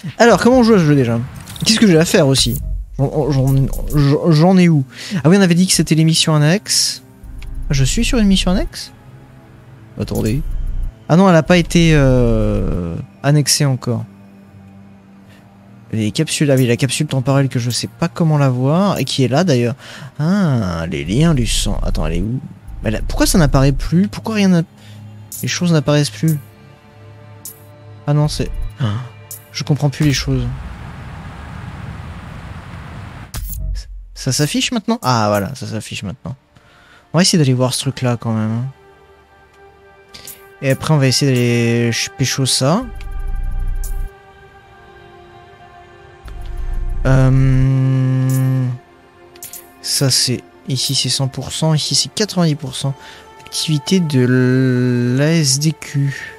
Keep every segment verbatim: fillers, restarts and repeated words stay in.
Alors, comment on joue à ce jeu déjà? Qu'est-ce que j'ai à faire aussi? J'en ai où? Ah oui, on avait dit que c'était les missions annexes. Je suis sur une mission annexe? Attendez. Ah non, elle n'a pas été euh, annexée encore. Les capsules, ah oui, la capsule temporelle que je sais pas comment la voir et qui est là d'ailleurs. Ah, les liens du sang. Attends, elle est où? Mais là, pourquoi ça n'apparaît plus? Pourquoi rien n'a... Les choses n'apparaissent plus? Ah non, c'est... Je comprends plus les choses. Ça s'affiche maintenant? Ah voilà, ça s'affiche maintenant. On va essayer d'aller voir ce truc là quand même. Et après on va essayer d'aller pécho ça. Euh... Ça c'est... Ici c'est cent pour cent, ici c'est quatre-vingt-dix pour cent. Activité de l'A S D Q.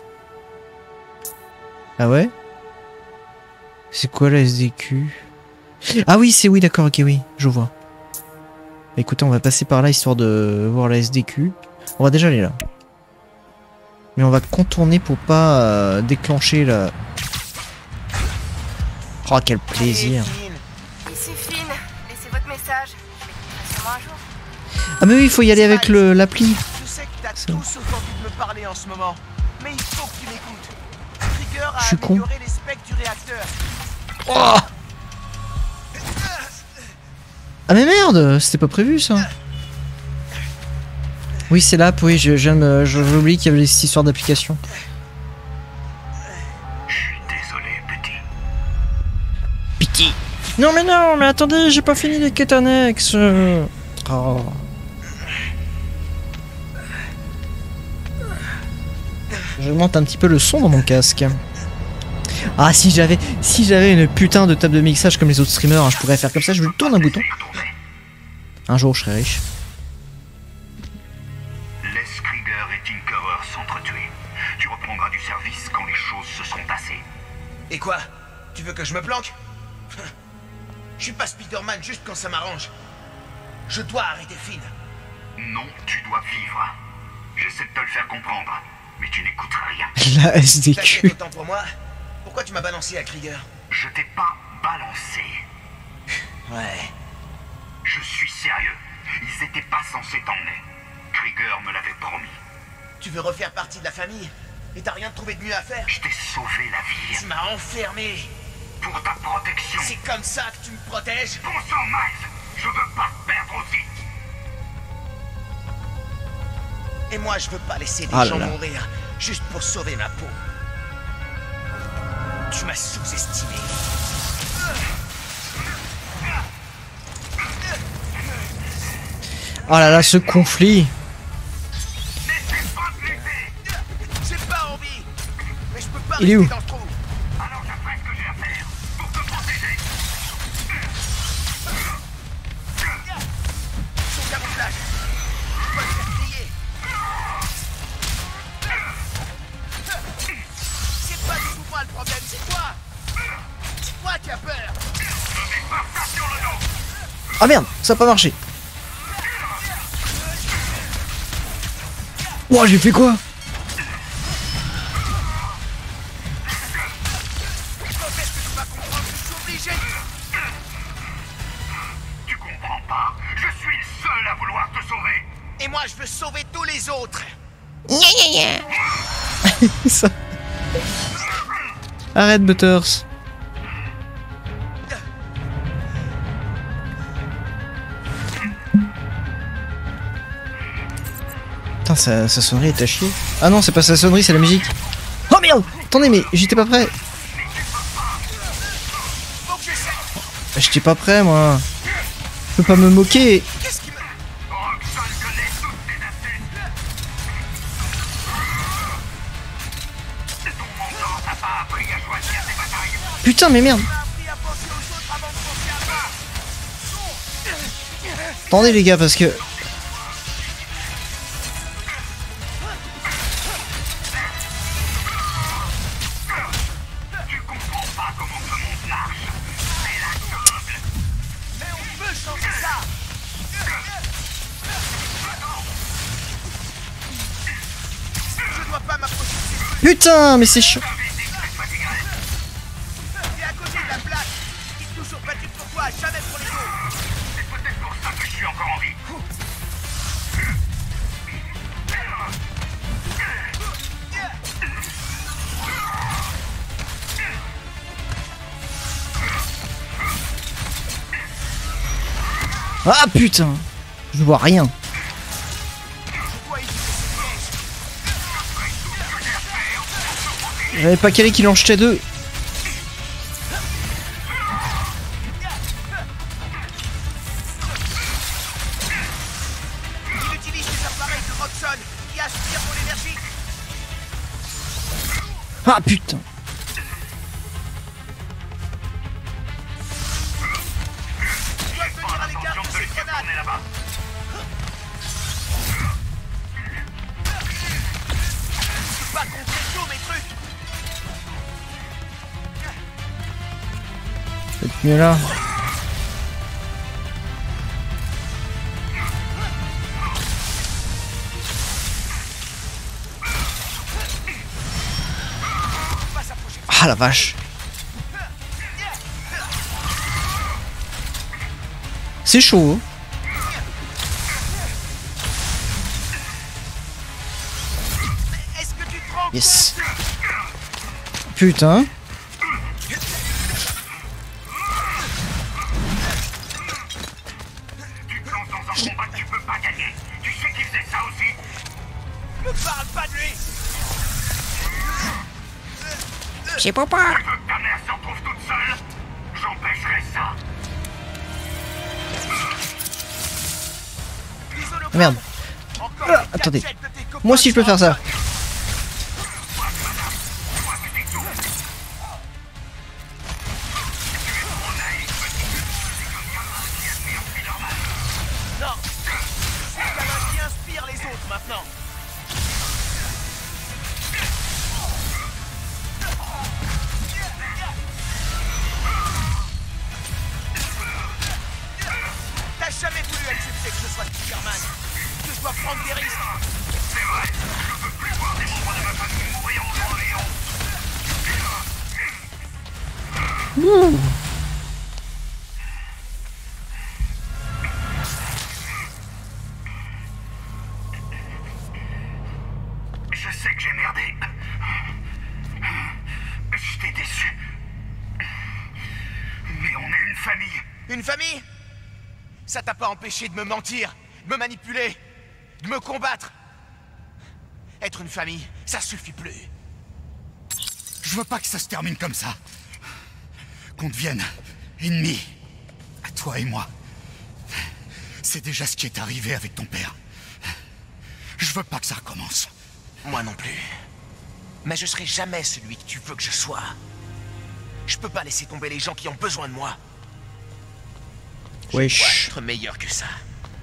Ah ouais? C'est quoi l'A S D Q? Ah oui, c'est oui, d'accord, ok, oui, je vois. Écoutez, on va passer par là histoire de voir la S D Q. On va déjà aller là. Mais on va contourner pour pas euh, déclencher la... Oh, quel plaisir. Ici Finn, laissez votre message. Je sûrement un jour. Ah mais oui, il faut y aller avec le l'appli. Je sais que t'as tout sauf envie de me parler en ce moment. Mais il faut que tu m'écoutes. Trigger a Je suis con. amélioré les specs du réacteur. Oh ah mais merde, c'était pas prévu ça. Oui c'est l'app, oui, je viens de j'ai oublié qu'il y avait cette histoire d'application. Je suis désolé, petit. Petit. Non mais non, mais attendez, j'ai pas fini les quêtes annexes. Oh. J'augmente un petit peu le son dans mon casque. Ah si j'avais si j'avais une putain de table de mixage comme les autres streamers, hein, je pourrais faire comme ça, je lui tourne un bouton. Un jour je serai riche. Laisse Krieger et Tinkerer s'entretuer. Tu reprendras du service quand les choses se seront passées. Et quoi? Tu veux que je me planque? Je suis pas Spider-Man juste quand ça m'arrange. Je dois arrêter Finn. Non, tu dois vivre. J'essaie de te le faire comprendre, mais tu n'écoutes rien. La S D T'inquiète, Q. autant pour moi. Pourquoi tu m'as balancé à Krieger? Je t'ai pas balancé. Ouais. Je suis sérieux. Ils étaient pas censés t'emmener. Krieger me l'avait promis. Tu veux refaire partie de la famille? Et t'as rien trouvé de mieux à faire? Je t'ai sauvé la vie. Tu m'as enfermé. Pour ta protection. C'est comme ça que tu me protèges? Bon sang, Miles. Je veux pas te perdre aussi. Et moi, je veux pas laisser des Ah gens là là. mourir juste pour sauver ma peau. Tu m'as sous-estimé. Oh là là, ce conflit. J'ai pas envie. Mais je peux pas Il est rester où? dans le trou. Alors je ferai ce que j'ai à faire pour te protéger. Son camouflage. Je peux le faire plier. C'est pas du tout moi le problème, c'est toi. C'est toi qui as peur. Ah merde, ça a pas marché. Ouah, j'ai fait quoi? Quand est-ce que tu vas comprendre que je suis obligé? Tu comprends pas. Je suis le seul à vouloir te sauver. Et moi, je veux sauver tous les autres. Ça. Arrête Butters. Putain, sa, sa sonnerie est à chier. Ah non, c'est pas sa sonnerie, c'est la musique. Oh merde! Attendez, mais j'étais pas prêt. Faut que j'essaie. J'étais pas prêt, moi. Je peux pas me moquer. Qu'est-ce qui me... Roxane connaît toutes tes astuces. Ton mentor t'a pas appris à choisir tes batailles. Putain, mais merde. m'a appris à penser aux autres avant de penser à moi. Attendez, les gars, parce que... Tu comprends pas comment ce monde marche. C'est la jungle. Mais on peut changer ça. Je dois pas m'approcher de ces trucs. Putain, mais c'est chiant. T'es à toujours battu pour toi, jamais pour les autres. C'est peut-être pour ça que je suis encore en vie. Ah putain, je vois rien. J'avais pas calé qu'il en jetait deux. Il utilise des appareils de Roxxon qui aspirent pour l'énergie. Ah putain. Tu dois tenir à l'écart de ces grenades. Là-bas. Je suis pas contre tous mes trucs. Peut-être mieux là. Ah la vache. C'est chaud. Est-ce que tu te rends compte? Yes. Putain. Tu te lances dans un combat que tu peux pas gagner. Tu sais qu'il faisait ça aussi. Me parle pas de lui. C'est papa. Tu veux que ta mère s'en trouve toute seule? J'empêcherai ça. Isolocom. Merde. Encore Ah, des attendez. gadgets de tes copains. Moi aussi je peux faire ça. Non. C'est le gamin qui inspire les autres maintenant. T'as jamais voulu accepter que je sois Spider-Man. Que je dois prendre des risques. C'est vrai. Je peux plus voir des membres de ma famille mourir en grand néant. Je sais que j'ai merdé. Je t'ai déçu. Mais on est une famille. Une famille? Ça t'a pas empêché de me mentir, de me manipuler, de me combattre. Être une famille, ça suffit plus. Je veux pas que ça se termine comme ça. Qu'on devienne ennemis. Toi et moi. C'est déjà ce qui est arrivé avec ton père. Je veux pas que ça recommence. Moi non plus. Mais je serai jamais celui que tu veux que je sois. Je peux pas laisser tomber les gens qui ont besoin de moi. Je dois Wesh. être meilleur que ça.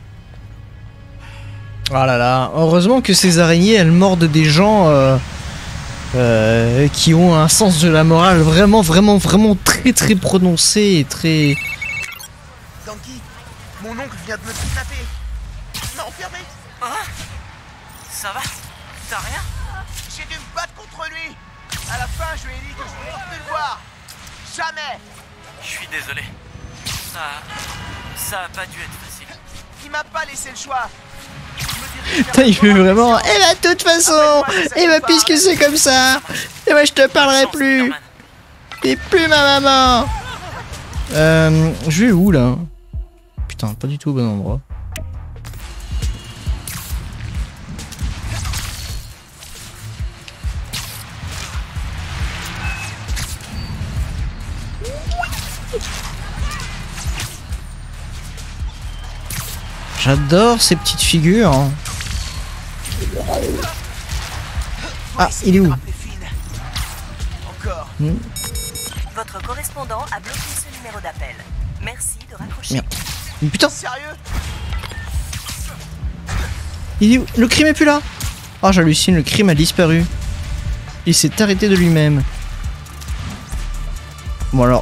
Ah là là. Heureusement que ces araignées elles mordent des gens euh, euh, qui ont un sens de la morale vraiment vraiment vraiment très très prononcé et très... Ganki, mon oncle vient de me kidnapper. Il m'a enfermé. Hein? Ça va? T'as rien? J'ai dû me battre contre lui. À la fin, je lui ai dit que je ne voulais plus le voir. Jamais. Je suis désolé. Ça... Ça a pas dû être facile. Il m'a pas laissé le choix. Je me dirige vers Putain, le il fait moment vraiment... de Eh bah de toute façon, eh bah puisque c'est comme ça, eh bah je te parlerai Chance, plus. Spider-Man. T'es plus ma maman. Euh... Je vais où là? Putain, pas du tout au bon endroit. J'adore ces petites figures. hein. Ah, il est où? Encore. Hmm, Votre correspondant a bloqué ce numéro d'appel. Merci de raccrocher. Merde. Mais putain, Sérieux? il est où? Le crime est plus là. Ah, j'hallucine, le crime a disparu. Il s'est arrêté de lui-même. Bon alors.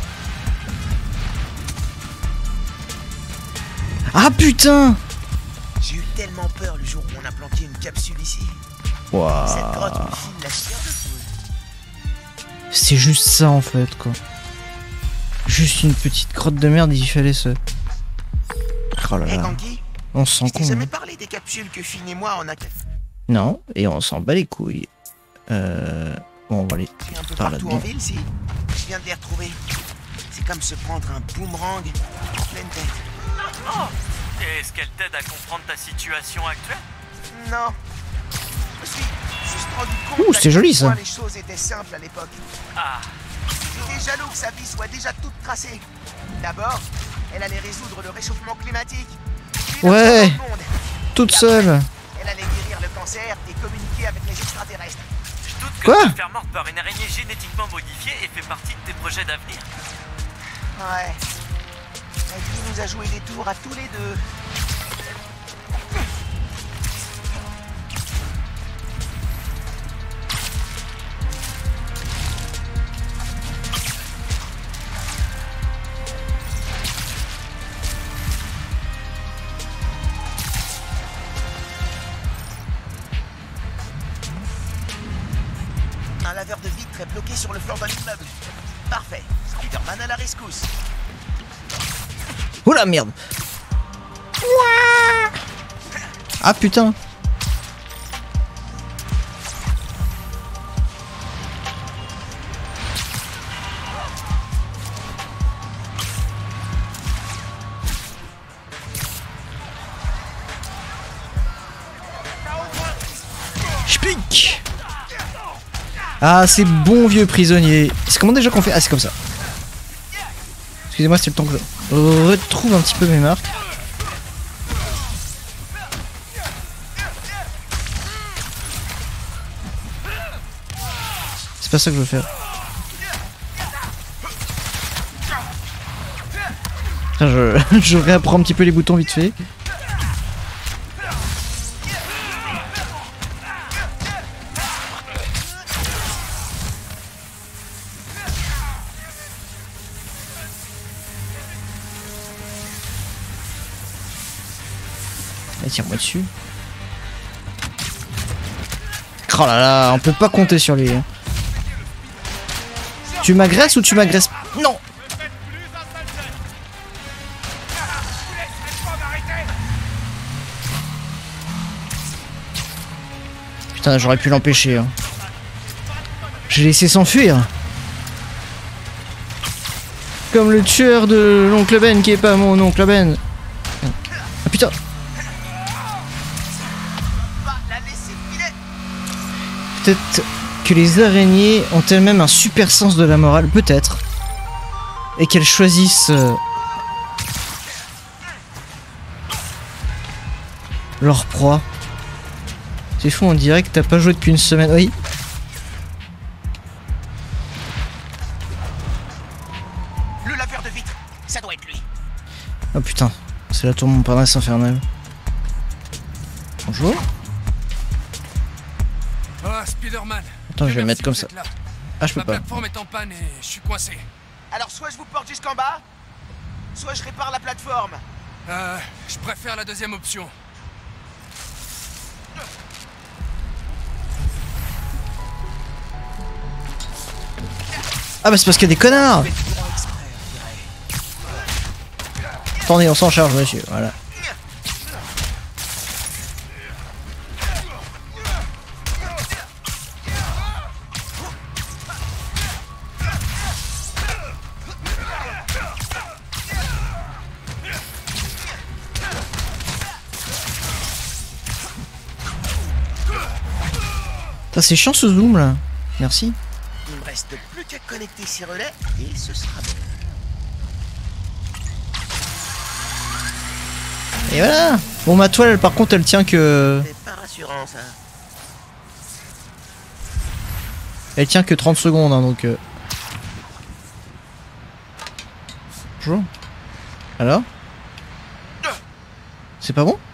Ah putain! J'ai eu tellement peur le jour où on a planté une capsule ici. Waouh. Cette grotte me file la chair de poule. C'est juste ça en fait quoi. Juste une petite grotte de merde, il fallait se... Oh là Hé, là. Ganki, On se sent je t'ai con. jamais hein. parlé des capsules que Finn et moi on a... Non, et on s'en bat les couilles. Euh... Bon, on va aller un peu par partout en là-dedans. ville, si. Je viens de les retrouver. C'est comme se prendre un boomerang en pleine tête. Oh. Et est-ce qu'elle t'aide à comprendre ta situation actuelle? Non. Je me suis juste rendu compte Ouh, à c'est quel joli, ça. point les choses étaient simples à l'époque. Ah, J'étais jaloux que sa vie soit déjà toute tracée. D'abord, elle allait résoudre le réchauffement climatique. Puis Ouais. dans le monde. Toute Et seule. après, elle allait guérir le cancer et communiquer avec les extraterrestres. je doute que Quoi te faire morte par une araignée génétiquement modifiée et fait partie de tes projets d'avenir. Ouais. La vie nous a joué des tours à tous les deux. Un laveur de vitres est bloqué sur le flanc d'un immeuble. Parfait. Spider-Man à la rescousse. Oh la merde. Ah putain. J'pique. Ah, c'est bon vieux prisonnier. C'est comment déjà qu'on fait? Ah, c'est comme ça. Excusez-moi, c'est le temps que je retrouve un petit peu mes marques. C'est pas ça que je veux faire. Putain, je, je réapprends un petit peu les boutons vite fait. Allez, tire-moi dessus. Oh là là, on peut pas compter sur lui. hein. Tu m'agresses ou tu m'agresses? Non. Putain, j'aurais pu l'empêcher. Hein. J'ai laissé s'enfuir. Comme le tueur de l'oncle Ben qui est pas mon oncle Ben. Ah putain. Peut-être que les araignées ont elles-mêmes un super sens de la morale, peut-être. Et qu'elles choisissent euh, leur proie. C'est fou, on dirait que t'as pas joué depuis une semaine. Oui. Le laveur de vitres, ça doit être lui. Oh putain, c'est la tour Montparnasse infernale. Bonjour. Ah, Spider-Man. Attends, je vais le mettre comme ça. Là. Ah, je peux Ma pas. plateforme est en panne et je suis coincé. Alors soit je vous porte jusqu'en bas, soit je répare la plateforme. Euh, je préfère la deuxième option. Ah bah c'est parce qu'il y a des connards. Attendez, on s'en charge, monsieur. Voilà. Putain, c'est chiant ce zoom là. Merci. Il me reste plus qu'à connecter ces relais et ce sera bon. Et voilà. Bon, ma toile, par contre, elle tient que... C'est pas rassurant ça. Elle tient que trente secondes, hein, donc... Euh... Bonjour. Alors? C'est pas bon?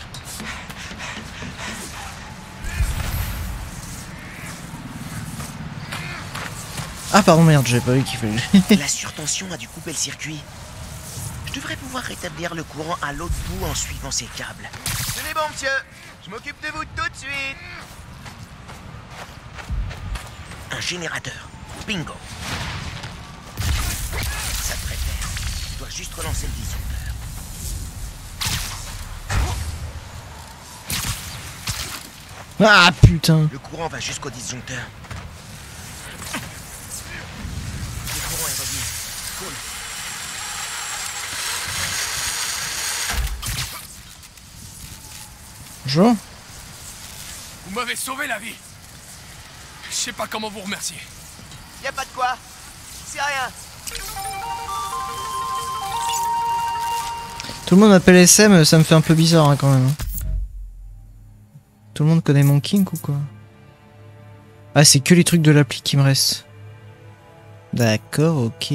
Ah pardon, merde, j'avais pas vu qu'il fallait... La surtension a dû couper le circuit. Je devrais pouvoir rétablir le courant à l'autre bout en suivant ces câbles. Tenez bon, monsieur. Je m'occupe de vous tout de suite. Un générateur. Bingo. Ça relancer le disjoncteur. Ah putain. Le courant va jusqu'au disjoncteur. Le courant est revenu. Cool. Bonjour. Vous m'avez sauvé la vie. Je sais pas comment vous remercier. Y a pas de quoi. C'est rien. Tout le monde m'appelle S M, ça me fait un peu bizarre hein, quand même. Tout le monde connaît mon kink ou quoi? Ah, c'est que les trucs de l'appli qui me restent. D'accord, ok.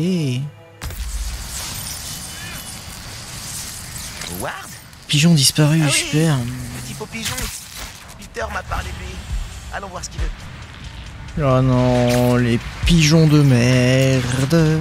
Ward? Pigeon disparu, Ah oui, super. Petit faux pigeon. Peter m'a parlé de lui. Allons voir ce qu'il veut. Oh non, les pigeons de merde.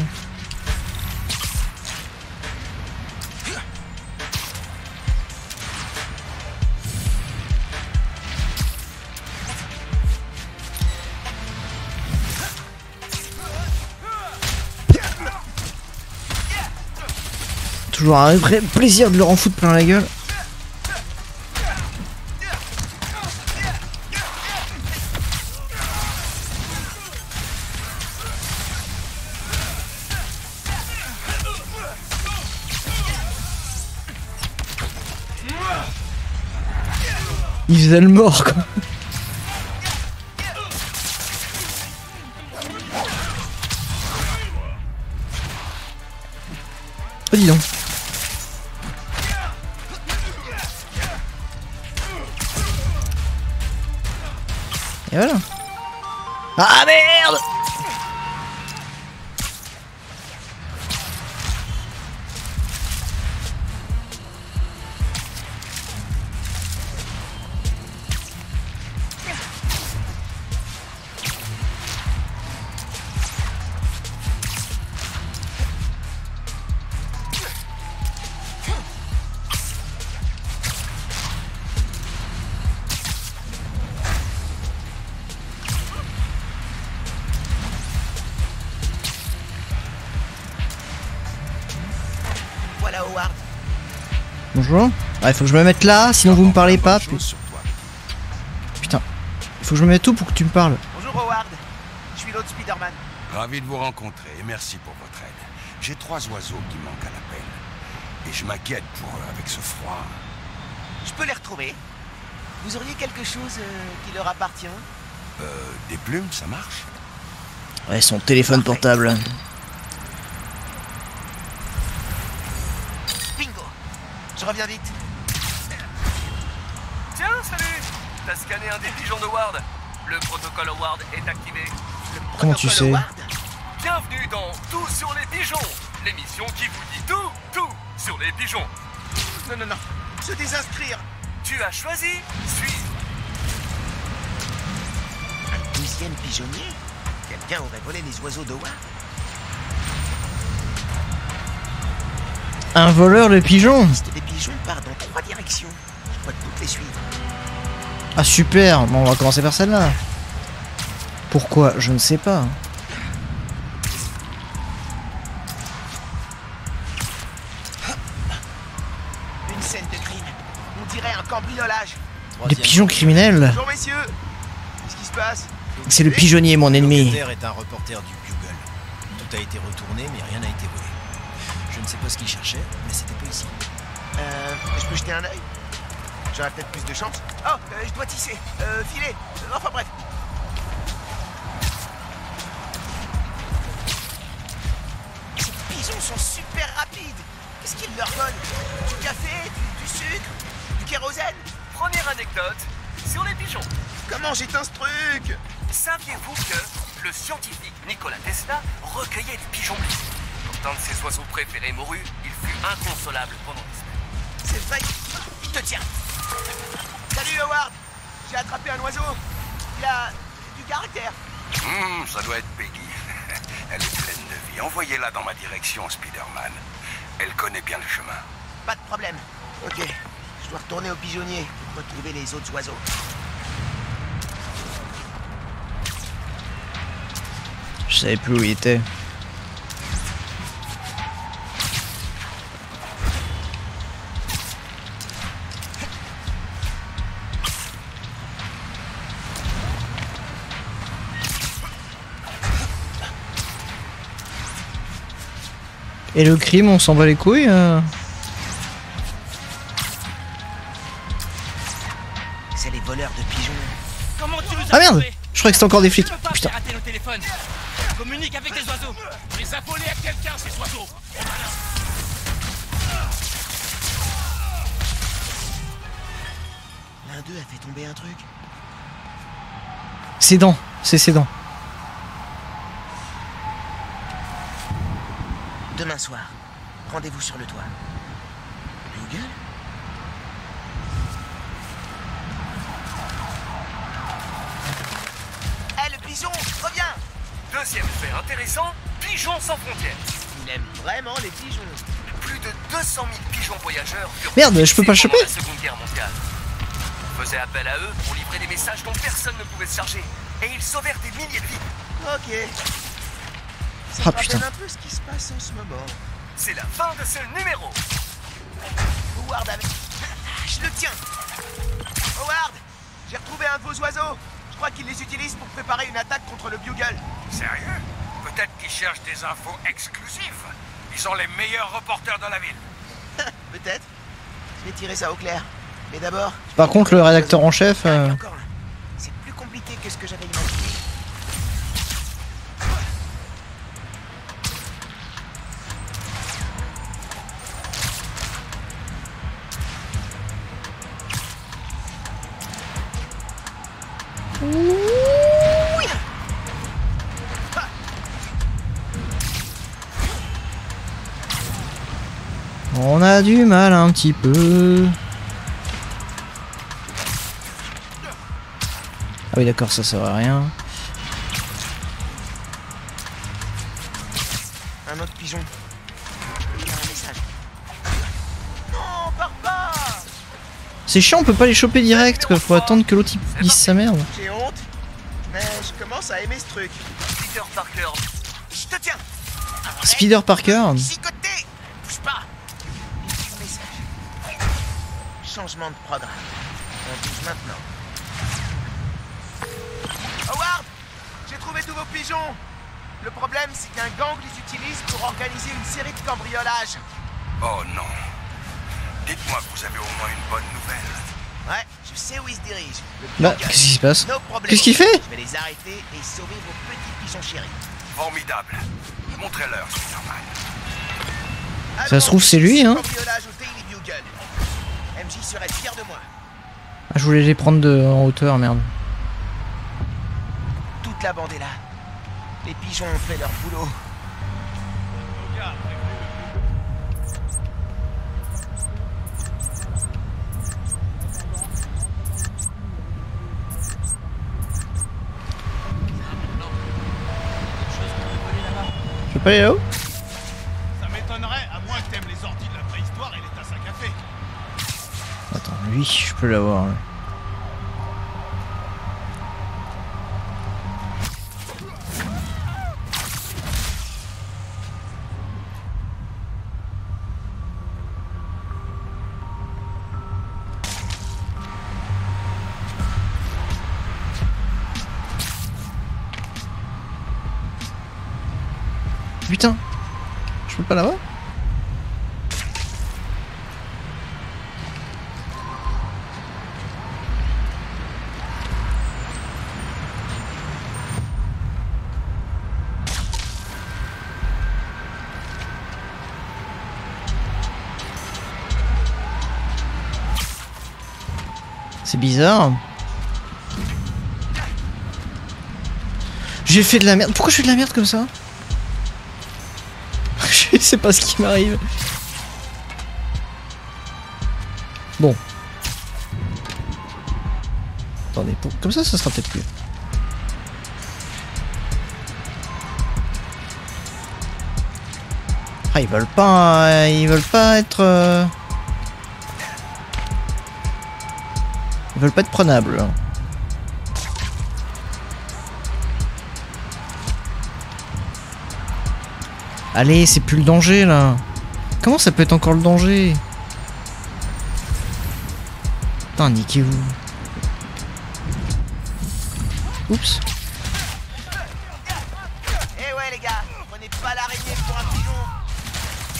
Toujours un vrai plaisir de leur en foutre plein la gueule. Il faisait le mort quoi. Oh dis donc. Et voilà. Ah merde! Voilà Howard. Bonjour. Ah, il faut que je me mette là, sinon vous me parlez pas. Putain. Il faut que je me mette où pour que tu me parles. Bonjour Howard. Je suis l'autre Spider-Man. Ravi de vous rencontrer et merci pour votre aide. J'ai trois oiseaux qui manquent à l'appel. Et je m'inquiète pour eux avec ce froid. Je peux les retrouver. Vous auriez quelque chose euh, qui leur appartient? Euh, des plumes, ça marche? Ouais, son téléphone Parfait. portable. Bingo. Je reviens vite. Tiens, salut! T'as scanné un des pigeons de Ward. Le protocole Howard est activé. Comment tu sais? Howard. Bienvenue dans Tout sur les pigeons, l'émission qui vous dit tout, tout sur les pigeons. Non, non, non. Se désinscrire. Tu as choisi Suivre. Un douzième pigeonnier? Quelqu'un aurait volé les oiseaux d'Howard. Un voleur de pigeons. La liste des pigeons part dans trois directions. Je dois toutes les suivre. Ah super. Bon, on va commencer par celle-là. Pourquoi? Je ne sais pas. Une scène de crime. On dirait un cambriolage. Des pigeons criminels. Bonjour messieurs. Qu'est-ce qui se passe? C'est le pigeonnier, mon ennemi. Le est un reporter du Bugle. Tout a été retourné, mais rien n'a été volé. Je ne sais pas ce qu'il cherchait, mais c'était pas ici. Euh, je peux jeter un œil? J'aurais peut-être plus de chance. Oh, euh, je dois tisser. Euh, filer. Euh, enfin bref. Ces pigeons sont super rapides. Qu'est-ce qu'ils leur donnent? Du café, du, du sucre, du kérosène? Première anecdote sur les pigeons. Comment j'éteins ce truc? Saviez-vous que le scientifique Nikola Tesla recueillait des pigeons blessés? Quand un de ses oiseaux préférés mourut, il fut inconsolable pendant des semaines. C'est vrai. Je te tiens. Salut Howard. J'ai attrapé un oiseau. Il a du caractère. Hum, ça doit être Peggy. Elle est pleine de vie. Envoyez-la dans ma direction, Spider-Man. Elle connaît bien le chemin. Pas de problème. Ok. Je dois retourner au pigeonnier pour retrouver les autres oiseaux. Je savais plus où il était. Et le crime, on s'en bat les couilles. Euh... C'est les voleurs de pigeons. Comment tu nous as Ah merde! trouvés? Je croyais que c'était encore des flics. Tu peux pas Putain. faire rater nos téléphones. Communique avec les oiseaux. Les a volés à quelqu'un, ces oiseaux. L'un d'eux a fait tomber un truc. Ses dents, c'est ses dents. Demain soir, rendez-vous sur le toit. Google? Hé, le pigeon, reviens! Deuxième fait intéressant, pigeons sans frontières. Il aime vraiment les pigeons. Plus de deux cent mille pigeons voyageurs furent Merde, je peux pas le choper. pendant la Seconde Guerre mondiale. On faisait appel à eux pour livrer des messages dont personne ne pouvait se charger. Et ils sauvèrent des milliers de vies. Ok. Ça Ah, me rappelle putain. un peu ce qui se passe en ce moment. C'est la fin de ce numéro. Howard avec... Je le tiens. Howard, j'ai retrouvé un de vos oiseaux. Je crois qu'ils les utilisent pour préparer une attaque contre le Bugle. Sérieux? Peut-être qu'ils cherchent des infos exclusives. Ils sont les meilleurs reporters de la ville. Peut-être. Je vais tirer ça au clair. Mais d'abord... Par contre, le rédacteur en chef... Ah, il y Euh... a encore un. C'est plus compliqué que ce que j'avais imaginé. On a du mal un petit peu. Ah oui d'accord, ça sert à rien. Un autre pigeon. Il y a un message. Non, pars pas! C'est chiant, on peut pas les choper direct, quoi. Faut attendre que l'autre il dise sa merde. J'ai honte, mais je commence à aimer ce truc. Peter Parker. Je te tiens! Spider Parker. Chicoté! Bouge pas! Message. Changement de programme. On bouge maintenant. Howard! J'ai trouvé tous vos pigeons! Le problème, c'est qu'un gang les utilise pour organiser une série de cambriolages. Oh non. Dites-moi que vous avez au moins une bonne nouvelle. Ouais, je sais où ils se dirigent. Le Bah, Bugle. qu'est-ce qui se passe? No problème. Qu'est-ce qu'il fait? Je vais les arrêter et sauver vos petits pigeons chéris. Formidable. Montrez-leur, Spider-Man. Ça se trouve, c'est lui, hein. Cambriolage au Daily Bugle. M J serait fier de moi. Ah, je voulais les prendre de en hauteur, merde. Toute la bande est là. Les pigeons ont fait leur boulot. Je peux pas aller là-haut? Ça m'étonnerait, à moins que t'aimes les ordi de la préhistoire et les tasses à café. Attends, lui, je peux l'avoir. Là. Putain, je peux pas l'avoir? C'est bizarre. J'ai fait de la merde. Pourquoi je fais de la merde comme ça? Je sais pas ce qui m'arrive. Bon. Attendez, pour... comme ça, ça sera peut-être mieux. Ah, ils veulent pas... euh, ils veulent pas être... Euh... Ils veulent pas être prenables. Là. Allez, c'est plus le danger là. Comment ça peut être encore le danger? Putain, niquez-vous. Oups. Eh ouais les gars, prenez pas l'araignée pour un pigeon.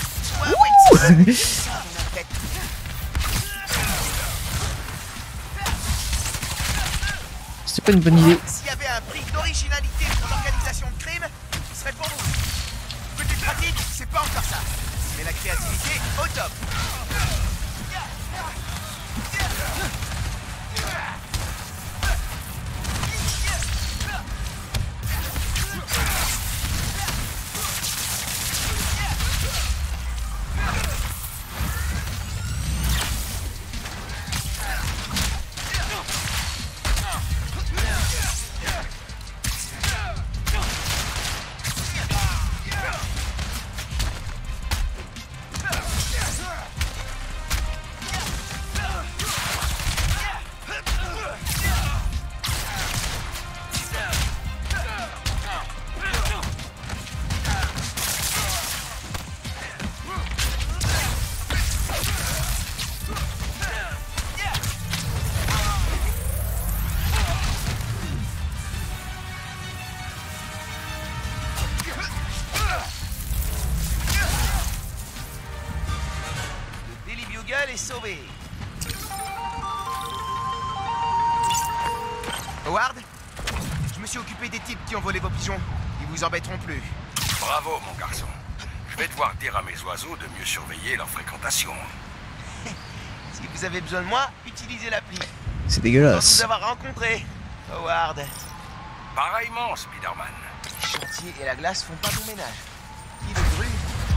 C'était pas une bonne idée. S'il y avait un prix d'originalité pour l'organisation de crime, ce serait pour vous. Petite pratique, c'est pas encore ça. Mais la créativité, au top. Est sauvé. Howard, je me suis occupé des types qui ont volé vos pigeons. Ils vous embêteront plus. Bravo, mon garçon. Je vais devoir dire à mes oiseaux de mieux surveiller leur fréquentation. Si vous avez besoin de moi, utilisez l'appli. C'est Content de dégueulasse. vous avoir rencontré, Howard. Pareillement, Spider-Man. Le chantier et la glace font pas mon ménage. Qui le brûle?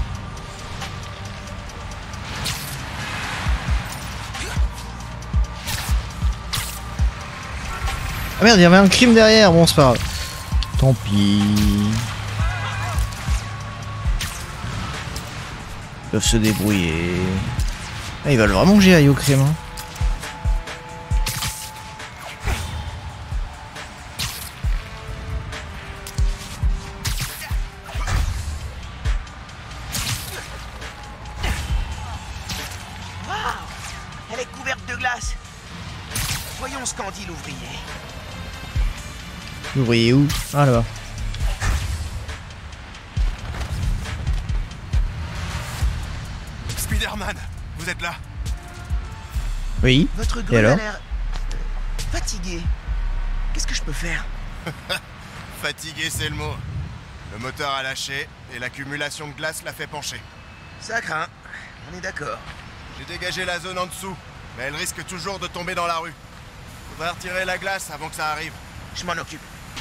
Ah merde, il y avait un crime derrière. Bon, c'est pas grave. Tant pis. Ils peuvent se débrouiller. Ah, ils veulent vraiment que j'y aille au crime. Hein. Wow, elle est couverte de glace. Voyons ce qu'en dit l'ouvrier. Vous voyez où? Ah là-bas. Spider-Man, vous êtes là? Oui. Votre Et grue alors? a l'air euh, fatigué. Qu'est-ce que je peux faire? Fatigué, c'est le mot. Le moteur a lâché et l'accumulation de glace l'a fait pencher. Ça craint. On est d'accord. J'ai dégagé la zone en dessous, mais elle risque toujours de tomber dans la rue. Faudrait retirer la glace avant que ça arrive. Je m'en occupe.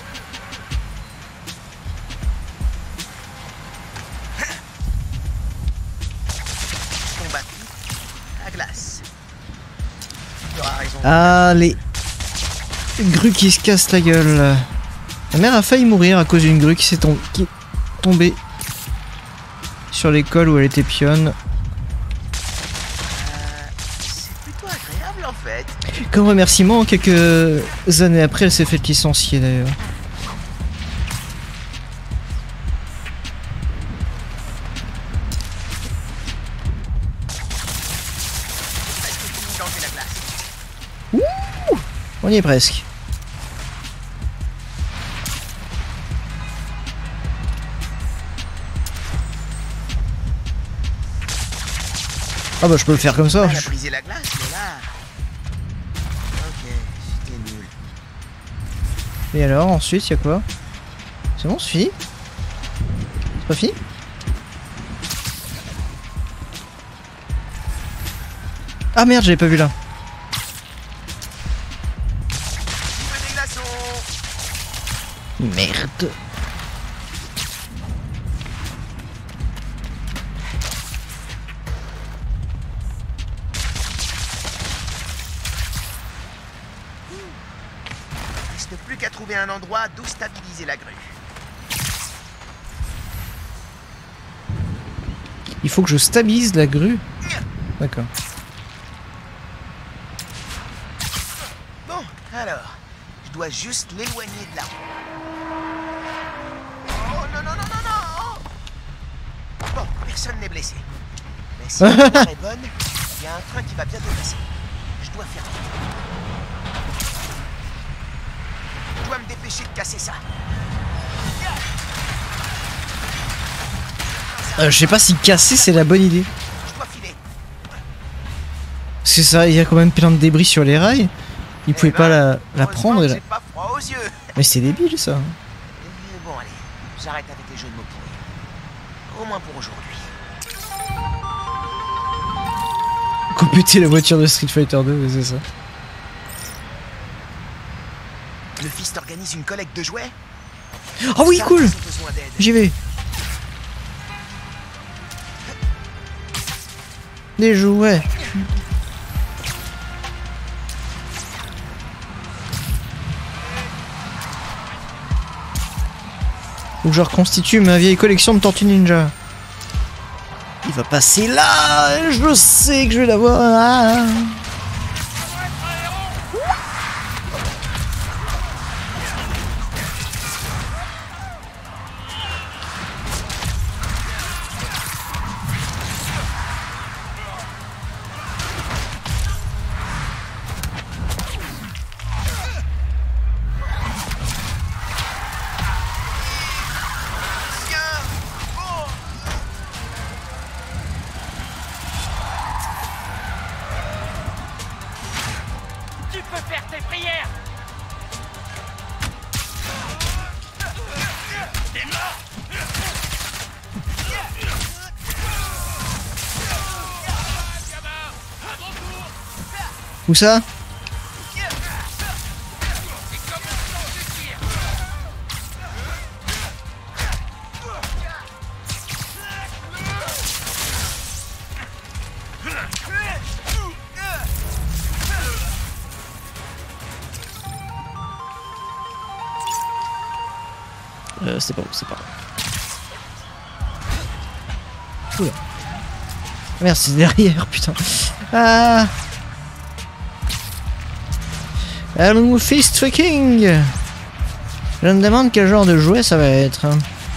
Combattu. La glace. Tu auras raison. Ah, les grues qui se cassent la gueule. Ma mère a failli mourir à cause d'une grue qui s'est tom qui est tombée sur l'école où elle était pionne. C'est plutôt agréable en fait. Comme remerciement, quelques années après, elle s'est faite licencier d'ailleurs. Est-ce que tu veux changer la glace? Ouh, on y est presque. Ah bah je peux le faire comme ça. Elle a brisé la glace, mais là... Ok, c'était nul. Et alors, ensuite, il y a quoi? C'est bon, c'est fini? C'est pas fini? Ah merde, j'avais pas vu là. Vive des glaçons! Merde. Il reste plus qu'à trouver un endroit d'où stabiliser la grue. Il faut que je stabilise la grue. D'accord. Bon, alors, je dois juste l'éloigner de là. Oh non, non, non, non, non! Bon, personne n'est blessé. Mais si la mémoire est bonne, il y a un train qui va bientôt passer. Je dois faire vite. Je dois me dépêcher de casser ça. Euh, je sais pas si casser c'est la bonne idée. Je dois filer. C'est ça, il y a quand même plein de débris sur les rails. Ils pouvaient pas la, la prendre. Et la... pas froid aux yeux. Mais c'est débile ça. Bon allez, j'arrête avec les jeux de mots pourris. Au moins pour aujourd'hui. Compléter la voiture de Street Fighter deux, c'est ça. Le Fist organise une collecte de jouets. Oh oui, cool. J'y vais. Des jouets. Faut que je reconstitue ma vieille collection de Tortues Ninja. Il va passer là. Je sais que je vais l'avoir. Ah. Où ça? Euh, c'est pas où, c'est pas où. Oula. Merde, c'est derrière, putain. Ah. Allons, Fist fucking. Je me demande quel genre de jouet ça va être.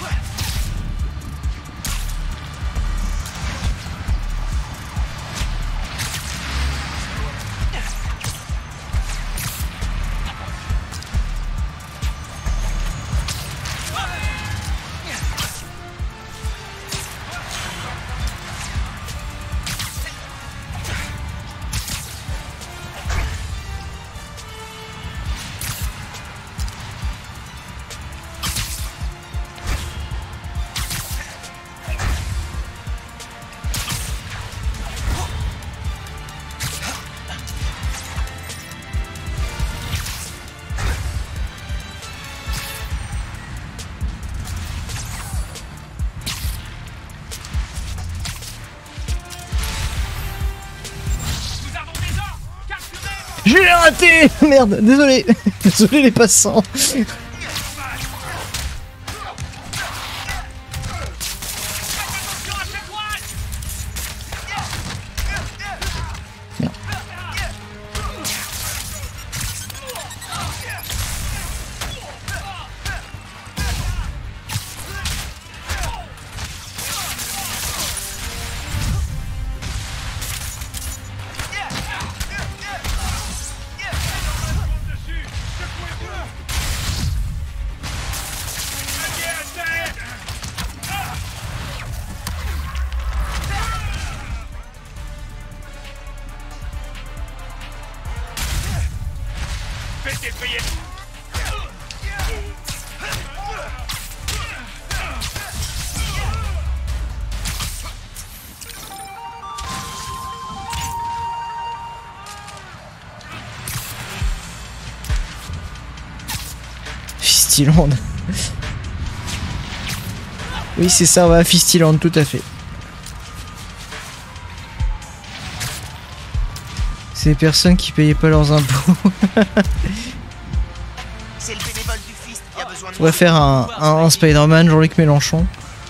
J'ai raté. Merde, désolé. Désolé les passants. Merde. Fistyland. Oui, c'est ça, on va à Fistyland, tout à fait. C'est les personnes qui payaient pas leurs impôts. C'est le bénévole du Fist qui a besoin de On va faire un, un, un Spider-Man, Jean-Luc Mélenchon.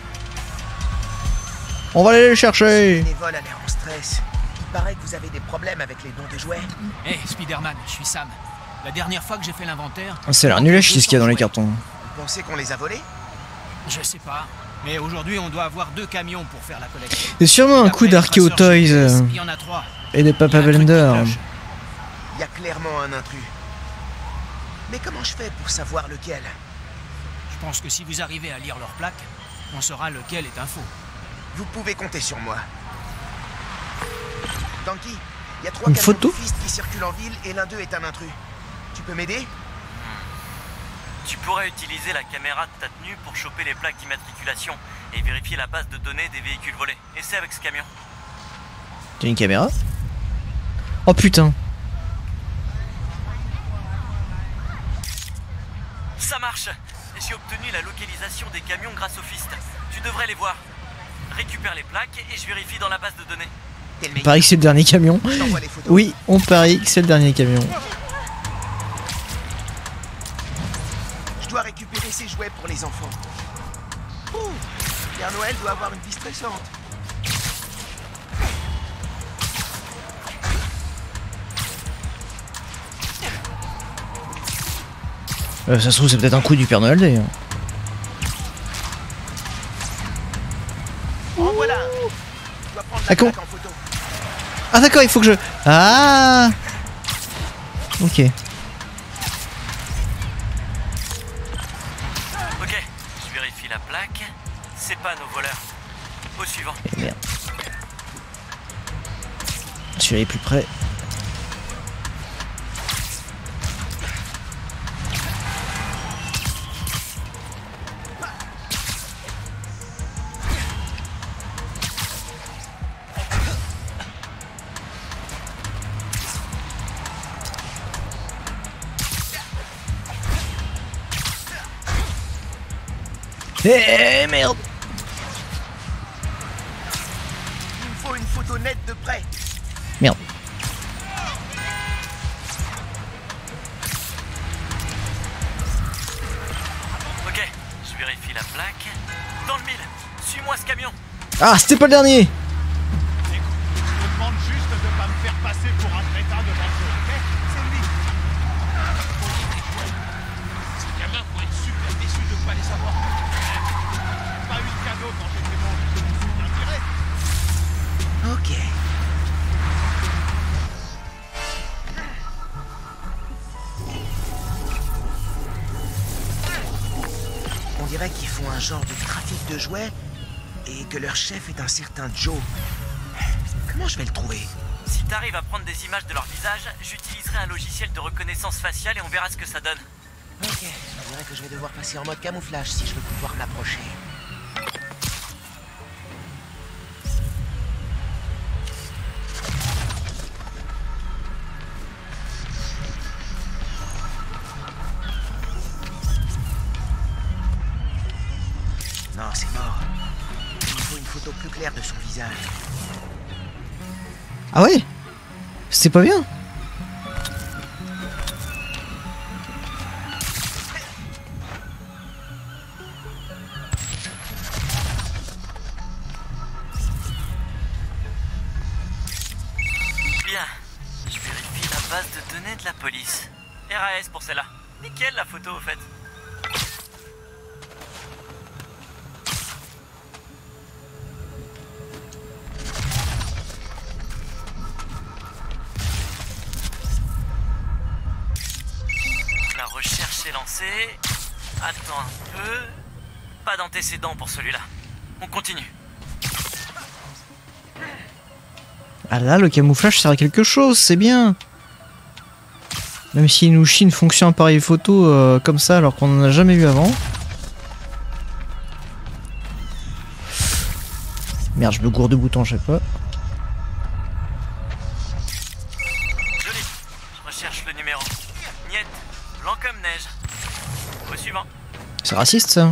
On va aller le chercher. Le bénévole a l'air en stress. Il paraît que vous avez des problèmes avec les dons de jouets. Hé, hey, Spider-Man, je suis Sam. La dernière fois que j'ai fait l'inventaire... C'est l'air nul à chier ce qu'il y a dans les cartons. Vous pensez qu'on les a volés? Je sais pas. Mais aujourd'hui, on doit avoir deux camions pour faire la collecte. C'est sûrement un coup d'Archeo Toys euh, il y en a trois. Et de Papa Blender. Il y a clairement un intrus. Mais comment je fais pour savoir lequel? Je pense que si vous arrivez à lire leur plaque, on saura lequel est un faux. Vous pouvez compter sur moi. Tanky, Il y a trois Une camions photo de Fist qui circulent en ville et l'un d'eux est un intrus. Tu peux m'aider? Tu pourrais utiliser la caméra de ta tenue pour choper les plaques d'immatriculation et vérifier la base de données des véhicules volés. Essaie avec ce camion. T'as une caméra? Oh putain. Ça marche. J'ai obtenu la localisation des camions grâce au Fist. Tu devrais les voir. Récupère les plaques et je vérifie dans la base de données. On parie que c'est le dernier camion. Oui, on parie que c'est le dernier camion. Je dois récupérer ces jouets pour les enfants. Ouh, Père Noël doit avoir une vie stressante. Euh, ça se trouve c'est peut-être un coup du Père Noël d'ailleurs. En voilà. Je dois prendre la Ah, con. plaque en photo. Ah d'accord, il faut que je... Ah. Ok. Ok, je vérifie la plaque. C'est pas nos voleurs. Au suivant. Et merde. Celui-là est plus près. Eh merde. Il me faut une photo nette de près. Merde. Ok, je vérifie la plaque. Dans le mille, suis-moi ce camion. Ah, c'était pas le dernier. Écoute, je te demande juste de pas me faire passer pour un crétin de bateau, ok? C'est lui. Ces gamins vont être super déçus de ne pas les avoir. Pas eu de cadeau quand j'étais bon, je me souviens direct. Ok. On dirait qu'ils font un genre de trafic de jouets et que leur chef est un certain Joe. Comment je vais le trouver? Si t'arrives à prendre des images de leur visage, j'utiliserai un logiciel de reconnaissance faciale et on verra ce que ça donne. Ok, on dirait que je vais devoir passer en mode camouflage si je veux pouvoir m'approcher. Non, c'est mort. Il me faut une photo plus claire de son visage. Ah ouais. C'était pas bien. Bien, je vérifie la base de données de la police. R A S pour celle-là. Nickel la photo au fait. La recherche est lancée. Attends un peu. Pas d'antécédent pour celui-là. On continue. Ah là, le camouflage sert à quelque chose, c'est bien. Même s'il nous chie une fonction appareil photo euh, comme ça alors qu'on en a jamais vu avant. Merde, je me gourde de boutons à chaque fois. Joli. Je recherche le numéro. Niet. Blanc comme neige. Au suivant. C'est raciste ça.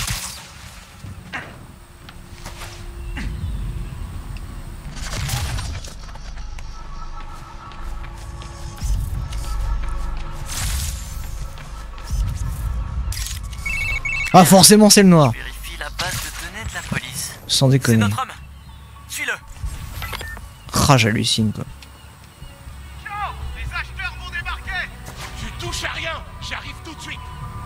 Ah forcément c'est le noir. Vérifie la base de données de la police. Sans C'est déconner. notre homme. Suis-le. Ah j'hallucine quoi. Ciao, les acheteurs vont débarquer. Tu touches à rien, j'arrive tout de suite.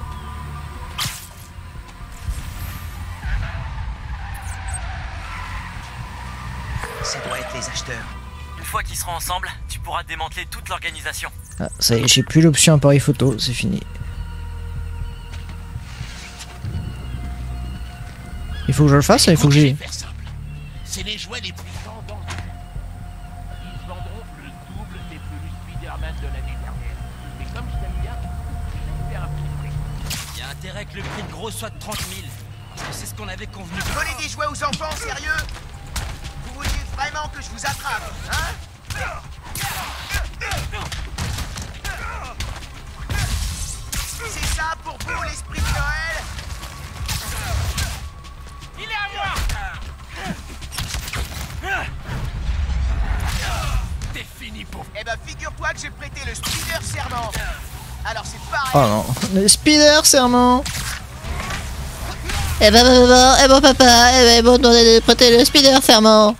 Ça doit être les acheteurs. Une fois qu'ils seront ensemble, tu pourras démanteler toute l'organisation. Ah, ça y est, j'ai plus l'option appareil photo, c'est fini. Il faut que je le fasse, là, il faut que j'ai... C'est les jouets les plus vendants. Ils vendront le t'ai plus lu Spider-Man de l'année dernière. Mais comme je t'aime bien, je vais te faire un petit prix. Il y a intérêt que le prix de gros soit de trente mille. Parce que c'est ce qu'on avait convenu. Voler des jouets aux enfants, sérieux? Vous vouliez vraiment que je vous attrape, hein? C'est ça pour vous, l'esprit de Noël? Il est à moi! T'es fini, pauvre. Eh ben, figure-toi que j'ai prêté le Spider Serment. Alors c'est pareil. Oh non, le Spider Serment. Eh ben maman, eh bon papa, eh ben bon, on a prêté le Spider Serment.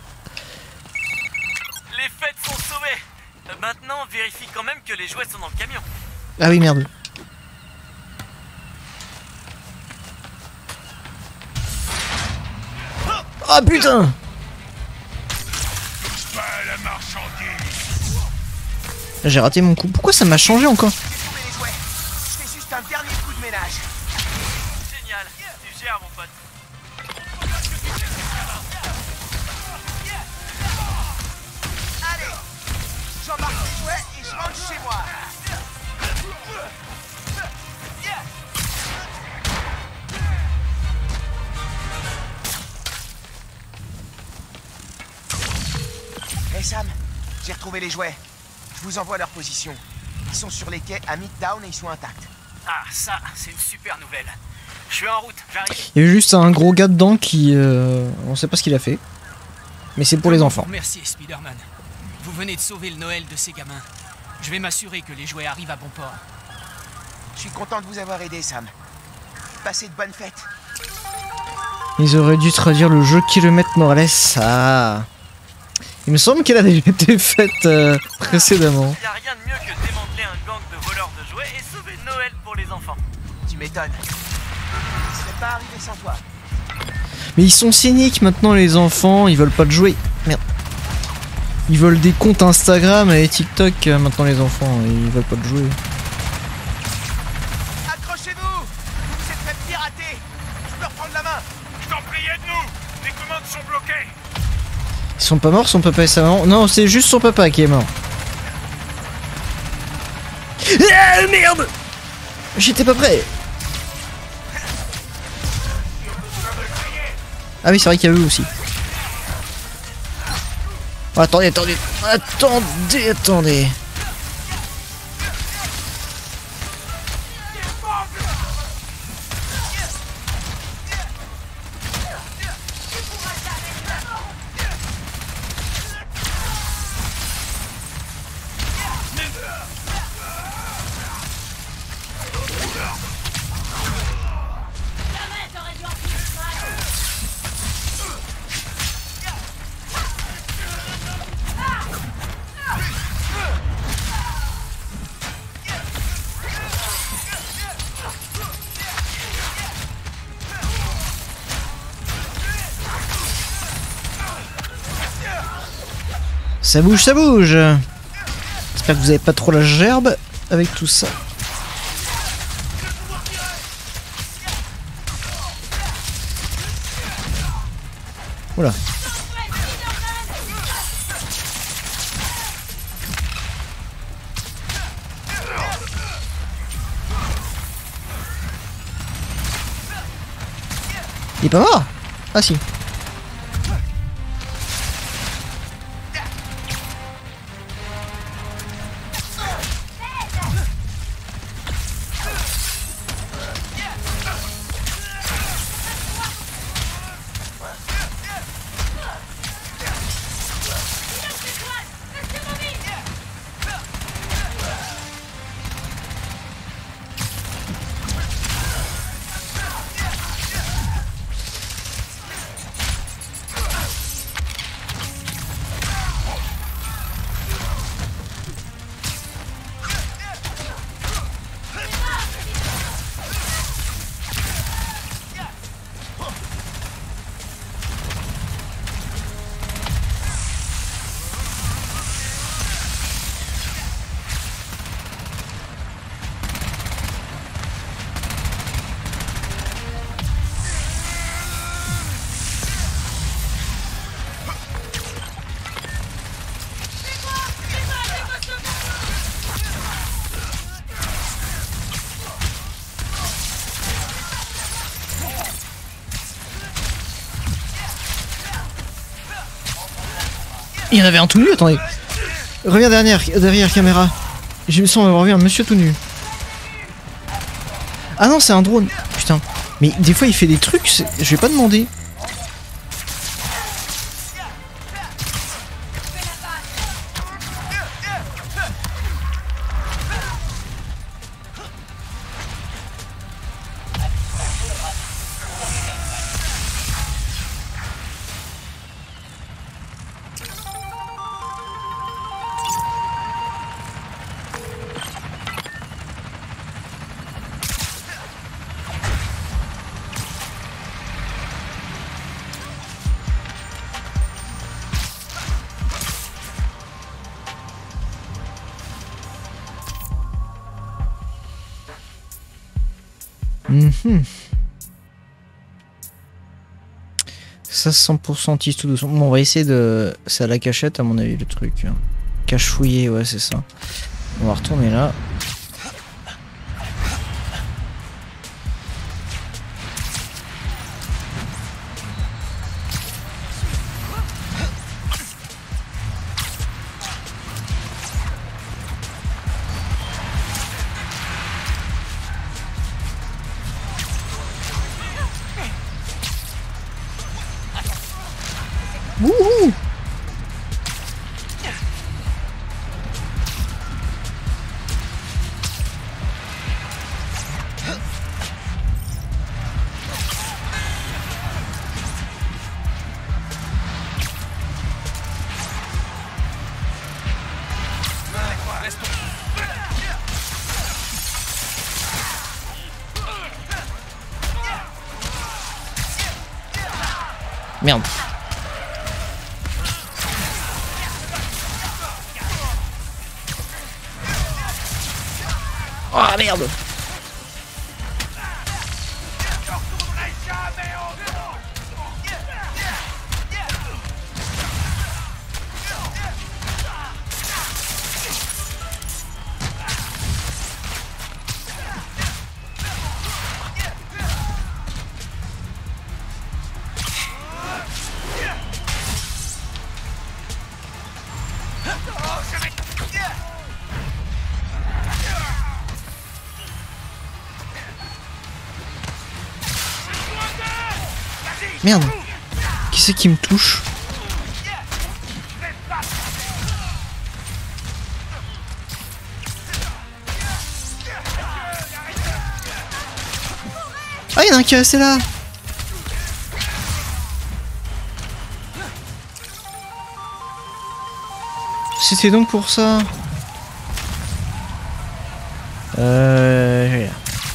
Les fêtes sont sauvées. Euh, Maintenant, vérifie quand même que les jouets sont dans le camion. Ah oui, merde. Oh putain! J'ai raté mon coup. Pourquoi ça m'a changé encore? Les jouets. Je fais juste un dernier coup de ménage. Génial, tu gères mon pote. Allez, j'embarque les jouets et je rentre chez moi. Hey Sam, j'ai retrouvé les jouets. Je vous envoie leur position. Ils sont sur les quais à Midtown et ils sont intacts. Ah, ça, c'est une super nouvelle. Je suis en route, j'arrive. Il y avait juste un gros gars dedans qui... Euh, on sait pas ce qu'il a fait. Mais c'est pour les enfants. Merci, Spider-Man. Vous venez de sauver le Noël de ces gamins. Je vais m'assurer que les jouets arrivent à bon port. Je suis content de vous avoir aidé, Sam. Passez de bonnes fêtes. Ils auraient dû traduire le jeu Kilomètre Morales. Ah. Il me semble qu'elle a déjà été faite euh, précédemment. Y a rien de mieux que démanteler un gang de voleurs de jouets et sauver Noël pour les enfants. Tu m'étonnes. Je serais pas arrivé sans toi. Mais ils sont cyniques maintenant, les enfants. Ils veulent pas de jouer. Merde. Ils veulent des comptes Instagram et TikTok euh, maintenant, les enfants. Ils veulent pas de jouer. Accrochez-vous. Vous vous êtes fait pirater. Je peux reprendre la main. Je t'en prie, aide-nous. Les commandes sont bloquées. Ils sont pas morts, son papa et sa maman? Non, c'est juste son papa qui est mort. Ah merde! J'étais pas prêt. Ah oui, c'est vrai qu'il y a eux aussi. Oh, attendez, attendez, attendez, attendez. Ça bouge, ça bouge. J'espère que vous avez pas trop la gerbe avec tout ça. Oula. Il est pas mort? Ah si. Il y en avait un tout nu, attendez. Reviens derrière, derrière caméra. J'ai me semble avoir vu un monsieur tout nu. Ah non, c'est un drone. Putain. Mais des fois il fait des trucs, je vais pas demander. Mmh. Ça cent pour cent tisse tout doucement. Bon, on va essayer de... C'est à la cachette à mon avis le truc. Cache fouillé, ouais c'est ça. On va retourner là. Wouhou! Merde. Oh merde. Merde. Qui c'est qui me touche? Ah, il y en a un qui est resté là. C'était donc pour ça. Euh... je vais là.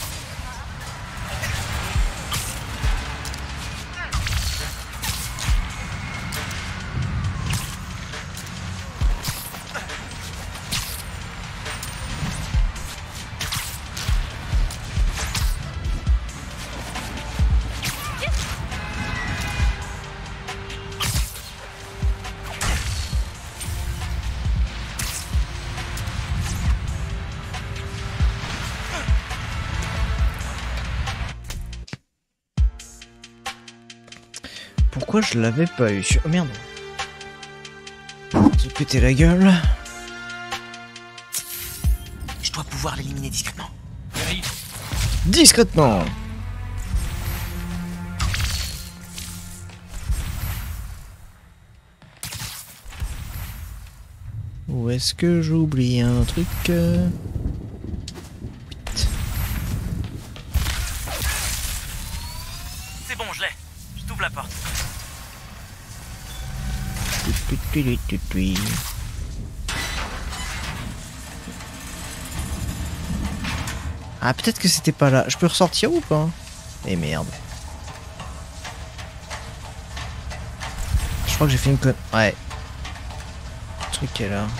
Pourquoi je l'avais pas eu? Oh merde. J'ai pété la gueule. Je dois pouvoir l'éliminer discrètement. Discrètement. Où est-ce que j'oublie un truc? C'est bon, je l'ai. Je t'ouvre la porte. Ah, peut-être que c'était pas là. Je peux ressortir ou pas? Eh merde. Je crois que j'ai fait une conne. Ouais. Le truc est là.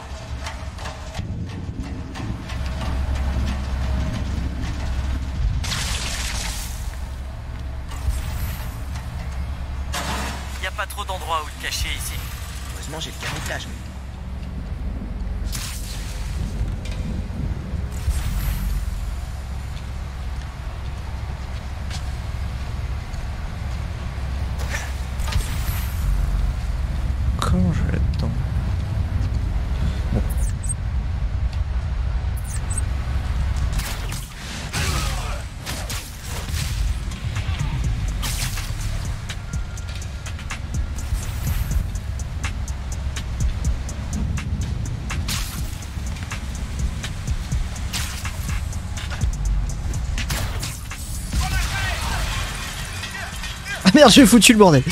Y a pas trop d'endroits où te cacher ici. Heureusement, j'ai le camouflage. Comment je vais là-dedans? merde, j'ai foutu le bordel.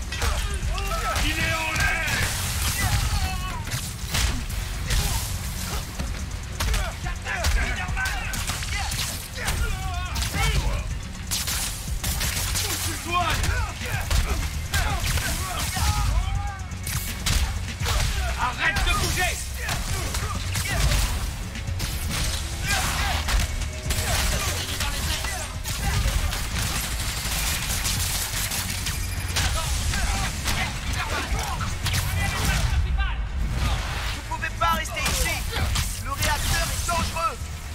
Arrête de bouger. Vous pouvez pas rester ici. Le réacteur est dangereux.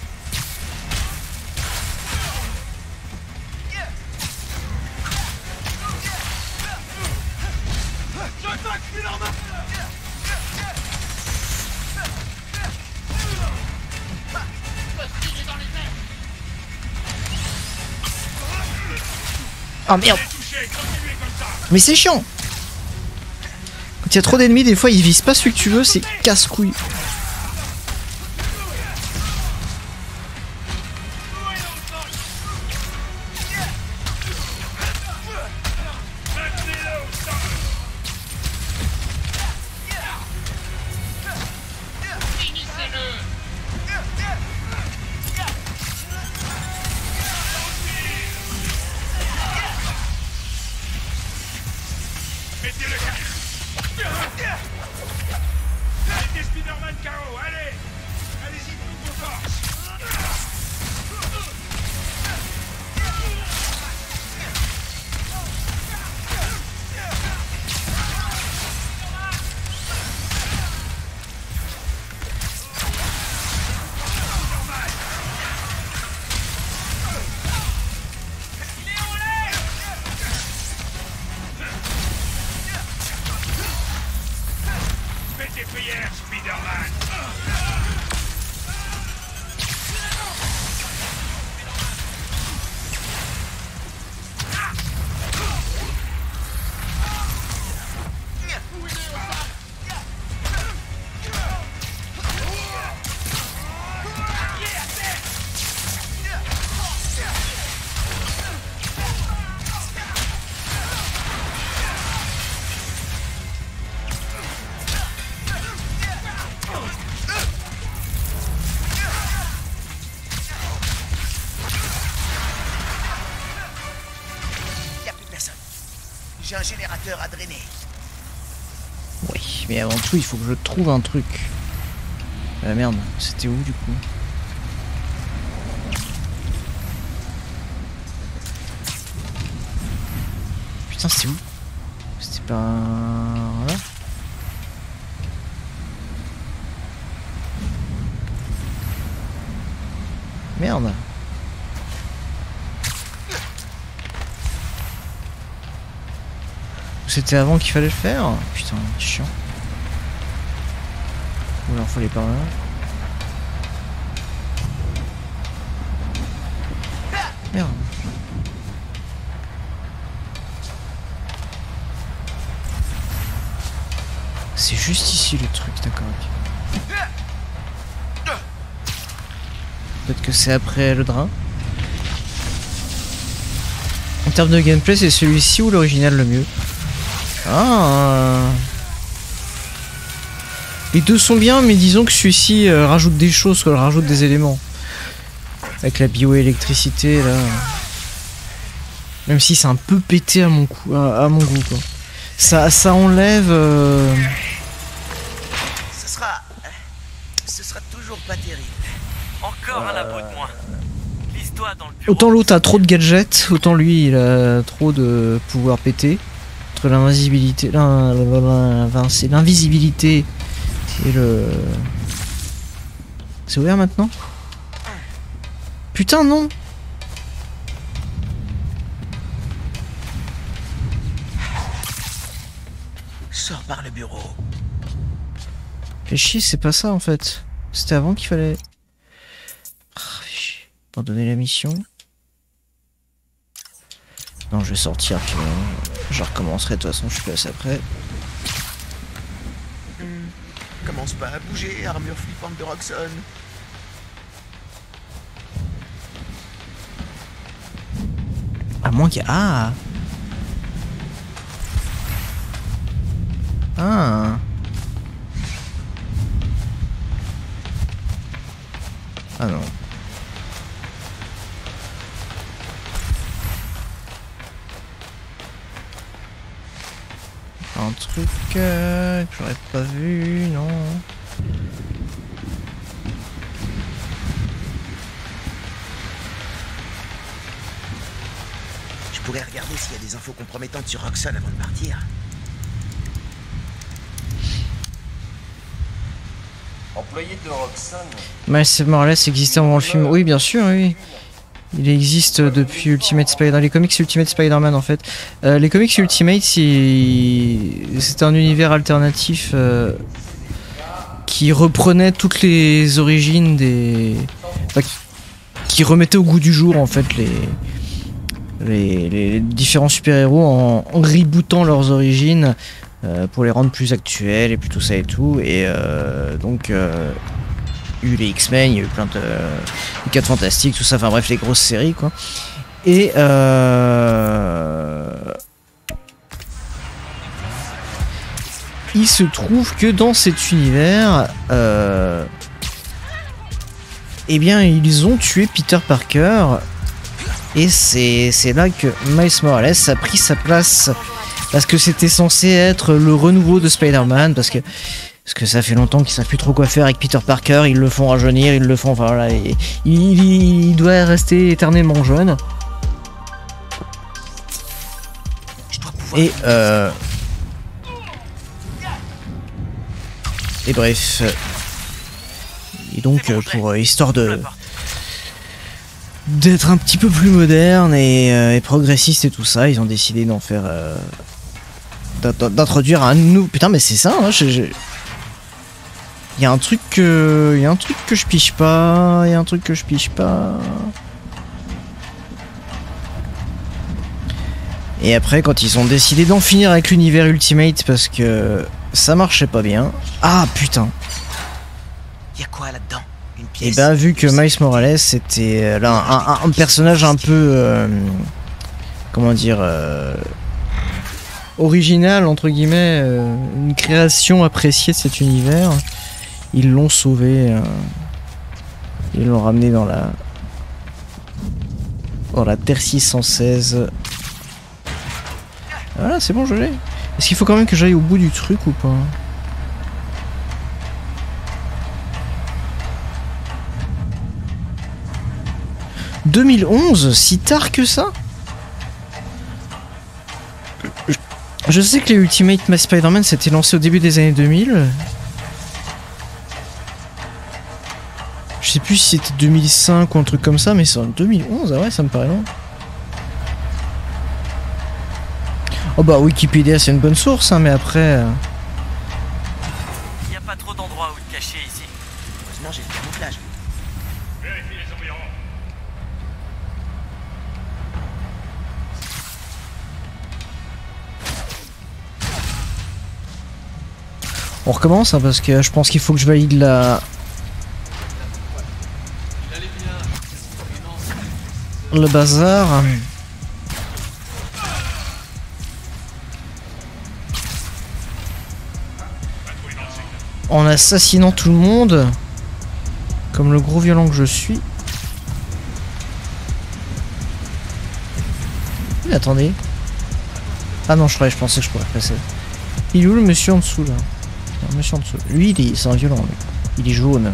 J'attaque Spider-Man. Oh merde. Mais c'est chiant. Quand il y a trop d'ennemis, des fois ils visent pas celui que tu veux, c'est casse-couille. Mettez-le K O. Mettez Spider-Man K O, allez. Allez-y, toutes vos forces. Fais tes prières, Spider-Man. Y a plus personne. J'ai un générateur à drainer. Oui, mais avant tout, il faut que je trouve un truc. Ah merde, c'était où du coup? Putain, c'était où? C'était pas... Là? Merde. C'était avant qu'il fallait le faire? Putain, chiant. Ou alors faut aller par là. Merde. C'est juste ici le truc, d'accord. Peut-être que c'est après le drain. En termes de gameplay, c'est celui-ci ou l'original le mieux? Ah. Les deux sont bien, mais disons que celui-ci euh, rajoute des choses, quoi, rajoute des éléments. Avec la bioélectricité là. Même si c'est un peu pété à mon coup, à, à mon goût quoi. Ça, ça enlève. Euh... Ce sera. Ce sera toujours pas terrible. Encore un labo de moins. Glisse-toi dans le bureau. Autant l'autre a trop de gadgets, autant lui il a trop de pouvoir péter. Entre l'invisibilité, l'invisibilité et le. C'est ouvert maintenant? Putain non. Sors par le bureau. Fais chier, c'est pas ça en fait. C'était avant qu'il fallait. Abandonner la mission. Non, je vais sortir puis euh, je recommencerai de toute façon, je suis place après. Hmm. Commence pas à bouger, armure flippante de Roxxon. À moins qu'il y a... Ah Ah. Ah non. Un truc euh, que j'aurais pas vu, non. Je pourrais regarder s'il y a des infos compromettantes sur Roxxon avant de partir. Employé de Roxxon. Miles Morales existait avant le film. Oui, bien sûr, oui. Il existe depuis Ultimate Spider-Man, les comics Ultimate Spider-Man en fait. Euh, les comics Ultimate, c'est un univers alternatif euh, qui reprenait toutes les origines des... Enfin, qui, qui remettait au goût du jour en fait les, les, les différents super-héros en, en rebootant leurs origines euh, pour les rendre plus actuels et plus tout ça et tout. Et euh, donc... Euh, il y a eu les X-Men, il y a eu plein de... les quatre Fantastiques, tout ça, enfin bref, les grosses séries, quoi. Et euh... il se trouve que dans cet univers, euh... eh bien, ils ont tué Peter Parker. Et c'est là que Miles Morales a pris sa place. Parce que c'était censé être le renouveau de Spider-Man, parce que... Parce que ça fait longtemps qu'ils savent plus trop quoi faire avec Peter Parker, ils le font rajeunir, ils le font, enfin voilà, il, il, il doit rester éternellement jeune. Et euh... Et bref. Et donc pour euh, histoire de... d'être un petit peu plus moderne et, euh, et progressiste et tout ça, ils ont décidé d'en faire... Euh, d'introduire un nouveau... Putain mais c'est ça, hein, je... je... Il y a un truc que... Il y a un truc que je piche pas... Il y a un truc que je piche pas... Et après, quand ils ont décidé d'en finir avec l'univers Ultimate, parce que ça marchait pas bien... Ah, putain. Y a quoi là-dedans? Une pièce? Et bah, vu que Miles Morales, c'était là un, un, un personnage un peu... Euh, comment dire... Euh, original, entre guillemets, euh, une création appréciée de cet univers... Ils l'ont sauvé, euh, ils l'ont ramené dans la dans la Terre six cent seize. Voilà, c'est bon, je l'ai. Est-ce qu'il faut quand même que j'aille au bout du truc ou pas? deux mille onze, si tard que ça? Je sais que les Ultimate Spider-Man s'étaient lancés au début des années deux mille. Je sais plus si c'était deux mille cinq ou un truc comme ça, mais c'est en deux mille onze, ah ouais, ça me paraît long. Oh bah Wikipédia c'est une bonne source, hein, mais après... Il n'y a pas trop d'endroits où te cacher ici. Heureusement j'ai le camouflage. Vérifiez les environs. On recommence, hein, parce que je pense qu'il faut que je valide la... le bazar. En assassinant tout le monde, comme le gros violent que je suis. Mais attendez. Ah non, je croyais, je pensais que je pourrais passer. Il est où le monsieur en dessous là? Le monsieur en dessous. Lui, il est, c'est un violent. Lui. Il est jaune.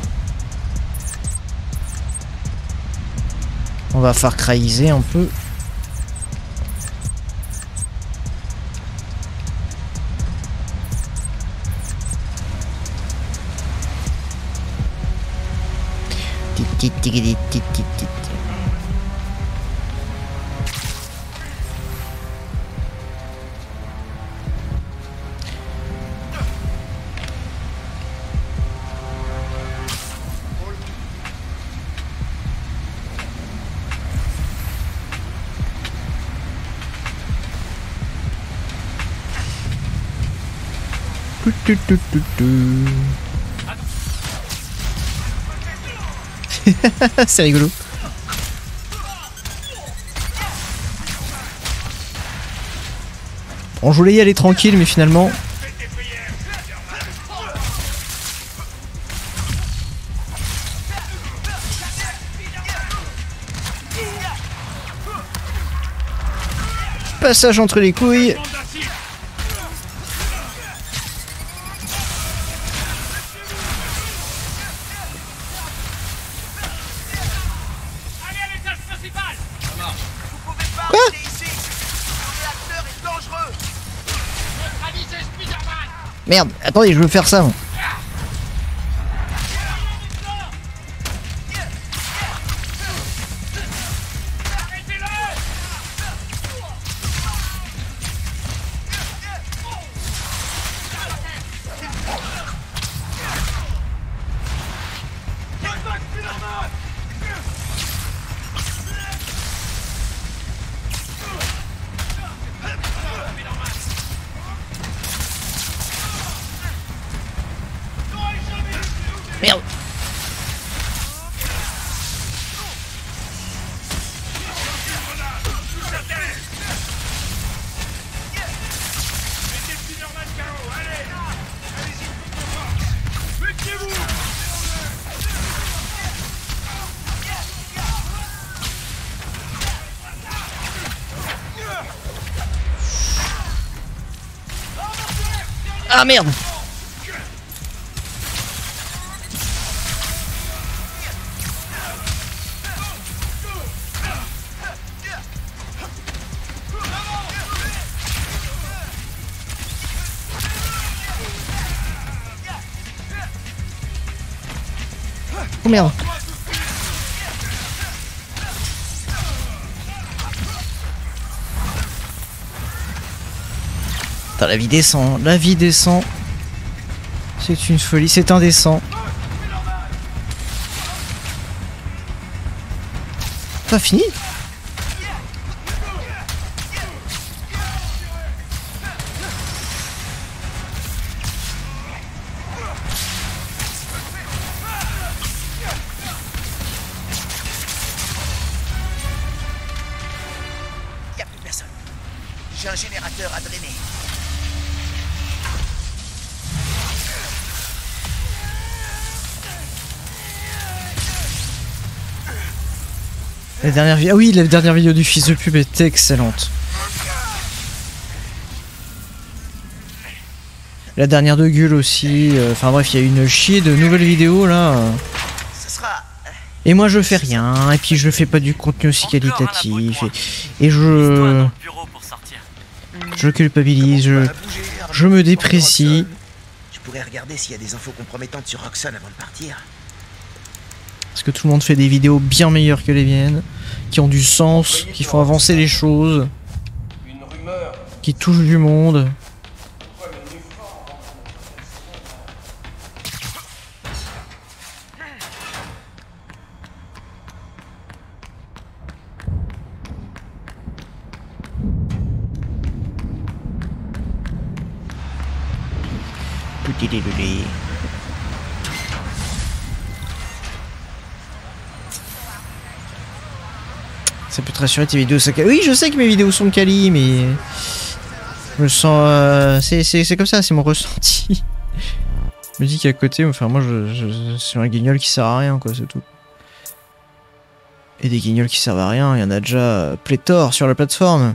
On va Far Cryiser un peu. C'est rigolo. Bon, je voulais y aller tranquille, mais finalement, Passage entre les couilles. Quoi? Merde, attendez, je veux faire ça. Moi. Merde. Ah merde. Oh merde. Putain, la vie descend, la vie descend. C'est une folie, c'est indécent. Pas fini? Y'a plus personne. J'ai un générateur à drainer. La dernière vidéo, ah oui, la dernière vidéo du fils de pub était excellente. La dernière de Gull aussi. Enfin euh, bref, il y a une chier de nouvelles vidéos là. Et moi je fais rien, et puis je fais pas du contenu aussi qualitatif. Et, et je. Je culpabilise, je. Je me déprécie. Je pourrais regarder s'il y a des infos compromettantes sur Roxxon avant de partir. Parce que tout le monde fait des vidéos bien meilleures que les miennes, qui ont du sens, qui font avancer les choses, qui touchent du monde. Ça peut te rassurer, tes vidéos sont quali. Oui, je sais que mes vidéos sont quali, mais je me sens. Euh... C'est comme ça, c'est mon ressenti. Je me dis qu'à côté, enfin moi, je, je... c'est un guignol qui sert à rien, quoi, c'est tout. Et des guignols qui servent à rien, il y en a déjà pléthore sur la plateforme.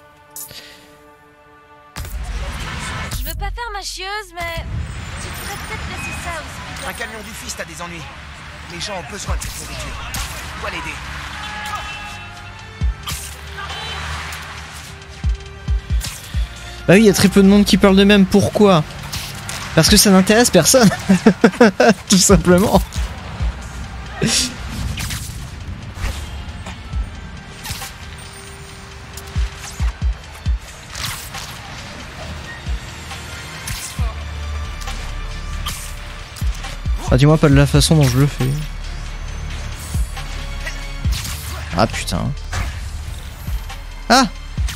Je veux pas faire ma chieuse, mais tu devrais peut-être laisser ça aussi. Un camion du fils, t'as des ennuis. Les gens ont besoin de cette nourriture. Tu dois l'aider. Bah oui, il y a très peu de monde qui parle de même. Pourquoi? Parce que ça n'intéresse personne. Tout simplement. Ah, dis-moi pas de la façon dont je le fais. Ah putain. Ah!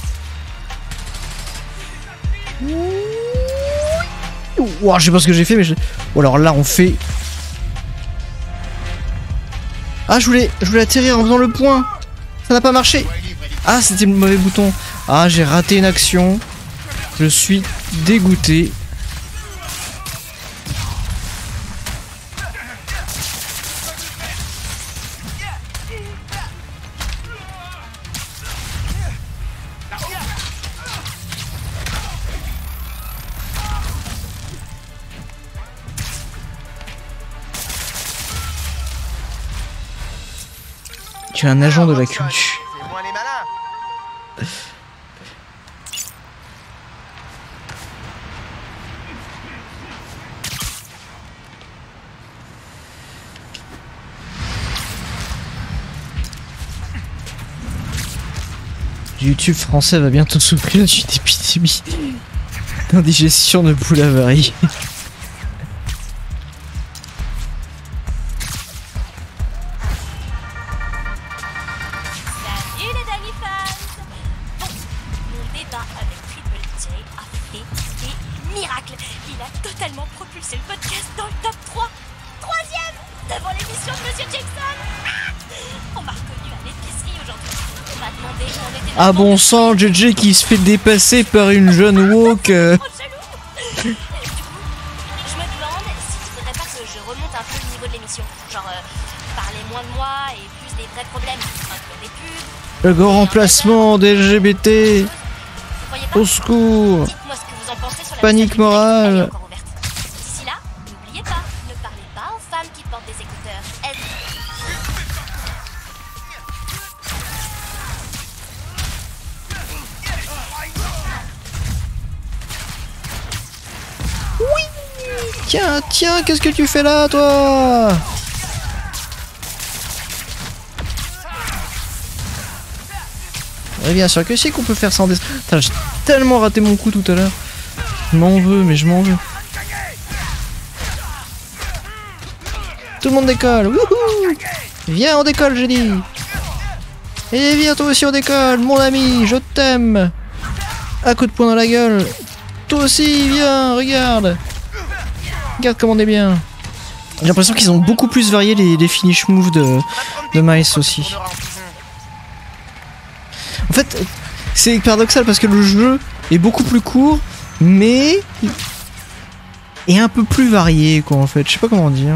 Wow, je sais pas ce que j'ai fait, mais je... Ou alors là, on fait... Ah, je voulais, je voulais atterrir en faisant le point. Ça n'a pas marché. Ah, c'était le mauvais bouton. Ah, j'ai raté une action. Je suis dégoûté. Tu es un agent de la culture. C'est moins les malins. YouTube français va bientôt souffrir d'une épidémie d'indigestion de poules avariées. Salut les Danny fans. Bon, mon débat avec Triple J a fait des miracles. Il a totalement propulsé le podcast dans le top trois. Troisième devant l'émission de Monsieur Jackson. Ah, on m'a reconnu à l'épicerie aujourd'hui. On m'a demandé où on était. Ah bon sang, J J qui se fait dépasser par une jeune woke. euh. Trop chelou. Et du coup, je me demande s'il faudrait pas que je remonte un peu le niveau de l'émission. Genre, euh, parler moins de moi et plus des vrais problèmes. Inclure des pubs. Le grand remplacement des L G B T. Au secours. Dites-moi ce que vous en pensez sur la Panique nouvelle morale. elle est encore ouverte. D'ici là, n'oubliez pas, ne parlez pas aux femmes qui portent des écouteurs. Elles... Tiens, tiens, qu'est-ce que tu fais là, toi? Ouais, bien sûr que c'est qu'on peut faire sans des... Putain, j'ai tellement raté mon coup tout à l'heure. Je m'en veux, mais je m'en veux. Tout le monde décolle. Wouhou! Viens, on décolle, j'ai dit. Et viens, toi aussi, on décolle, mon ami, je t'aime. Un coup de poing dans la gueule. Toi aussi, viens, regarde. Regarde comme on est bien. J'ai l'impression qu'ils ont beaucoup plus varié les, les finish moves de, de Miles aussi. En fait, c'est paradoxal parce que le jeu est beaucoup plus court, mais est un peu plus varié, quoi, en fait. Je sais pas comment dire.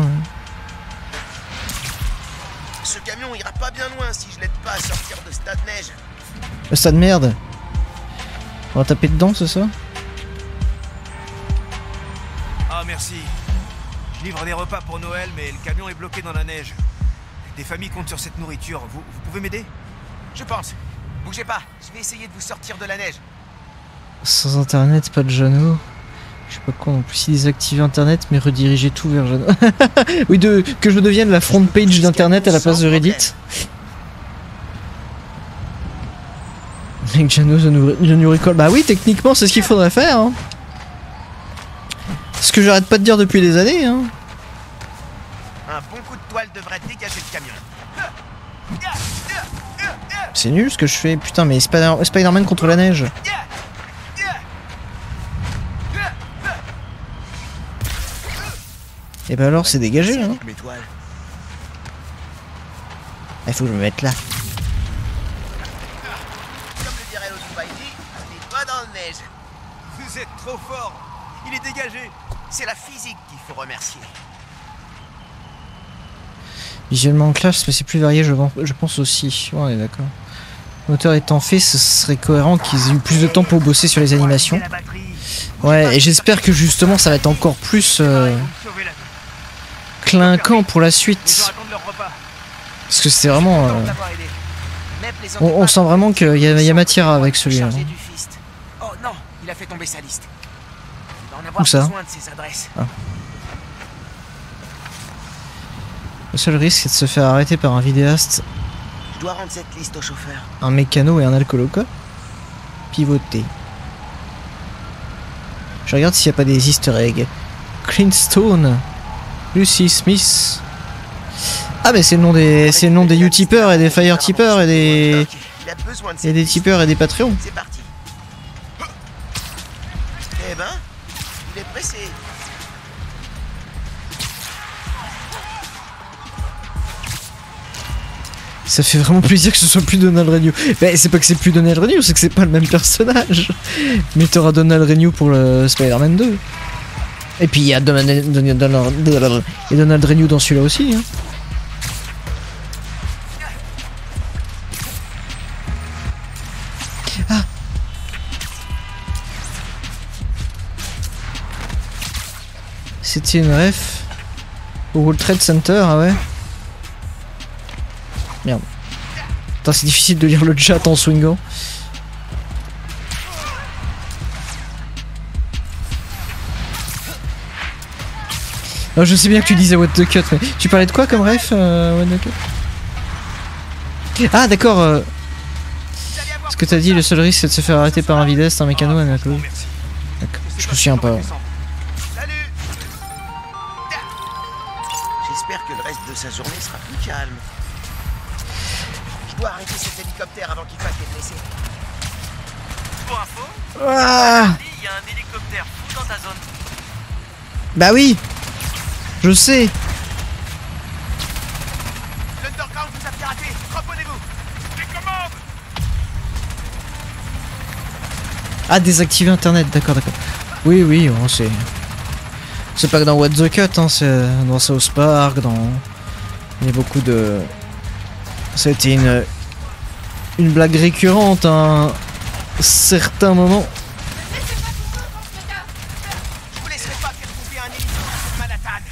Ce camion ira pas bien loin si je l'aide pas à sortir de ce tas de neige. Le stade merde. On va taper dedans, c'est ça? Ah merci. Je livre des repas pour Noël, mais le camion est bloqué dans la neige. Des familles comptent sur cette nourriture. Vous, vous pouvez m'aider? Je pense. Bougez pas, je vais essayer de vous sortir de la neige. Sans internet, pas de Jeannot. Je sais pas quoi non plus. Si désactiver internet, mais rediriger tout vers Jeannot. Oui, de, que je devienne la front page d'internet à la place de Reddit. Avec Jeannot, The New Recall. Bah oui, techniquement, c'est ce qu'il faudrait faire. Hein. Ce que j'arrête pas de dire depuis des années. Hein. Un bon coup de toile devrait dégager le camion. C'est nul ce que je fais. Putain, mais Spider- Spider-Man contre la neige. Et bah alors, c'est dégagé là. Hein. Il faut que je me mette là. Comme le dirait l'autre Spidey, les doigts dans le neige. Vous êtes trop fort. Il est dégagé. C'est la physique qu'il faut remercier. Visuellement en classe, mais c'est plus varié, je, je pense aussi. Ouais, on est d'accord. Le moteur étant fait, ce serait cohérent qu'ils aient eu plus de temps pour bosser sur les animations. Ouais, et j'espère que justement ça va être encore plus euh, clinquant pour la suite. Parce que c'est vraiment... Euh, on, on sent vraiment qu'il y, y a matière avec celui-là. Oh non, il a fait tomber sa liste. Il va en avoir Où ça? besoin de ses adresses. Ah. Le seul risque, c'est de se faire arrêter par un vidéaste, Je dois rendre cette liste au chauffeur. un mécano et un alcooloco. Pivoter. Je regarde s'il n'y a pas des easter eggs. Clintstone. Lucy Smith. Ah mais c'est le nom des c'est le nom des Utipeurs et des Fire Tipeurs et des et des tipeurs et des Patreons. C'est parti. Eh ben, il est pressé. Ça fait vraiment plaisir que ce soit plus Donald Renew. Mais c'est pas que c'est plus Donald Renew, c'est que c'est pas le même personnage. Mais t'auras Donald Renew pour le Spider-Man deux. Et puis il y a Donald, Donald, Donald, Donald, et Donald Renew dans celui-là aussi. Hein. Ah. C'était une ref au World Trade Center, ah ouais. Merde. Putain, c'est difficile de lire le chat en swingant. Alors, je sais bien que tu disais what the cut, mais tu parlais de quoi comme ref, euh, what the cut? Ah d'accord. Euh... Ce que t'as dit, le seul risque c'est de se faire arrêter par un videste, un mécano, un mécano. D'accord. Je me souviens pas. J'espère que le reste de sa journée sera plus calme. Je dois arrêter cet hélicoptère avant qu'il fasse des blessés. Pour info, Ah il y a un hélicoptère fou dans ta zone. Bah oui, je sais. L'Underground vous a piraté, reprenez-vous. Les commandes. Ah, désactiver internet, d'accord, d'accord. Oui, oui, bon, c'est... C'est pas que dans What the Cut, hein, c'est dans South Park, dans... Il y a beaucoup de... C'était une... Une blague récurrente à un certain moment. Je vous laisserai pas faire tomber un hélicoptère sur Manhattan.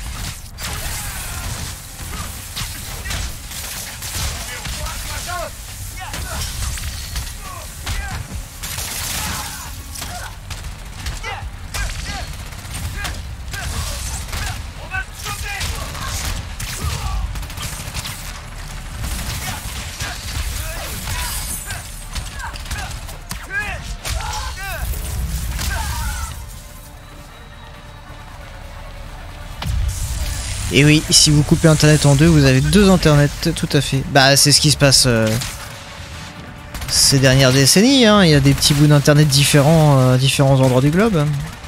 Et oui, si vous coupez internet en deux, vous avez deux internets, tout à fait. Bah, c'est ce qui se passe euh, ces dernières décennies, hein. Il y a des petits bouts d'internet différents euh, à différents endroits du globe.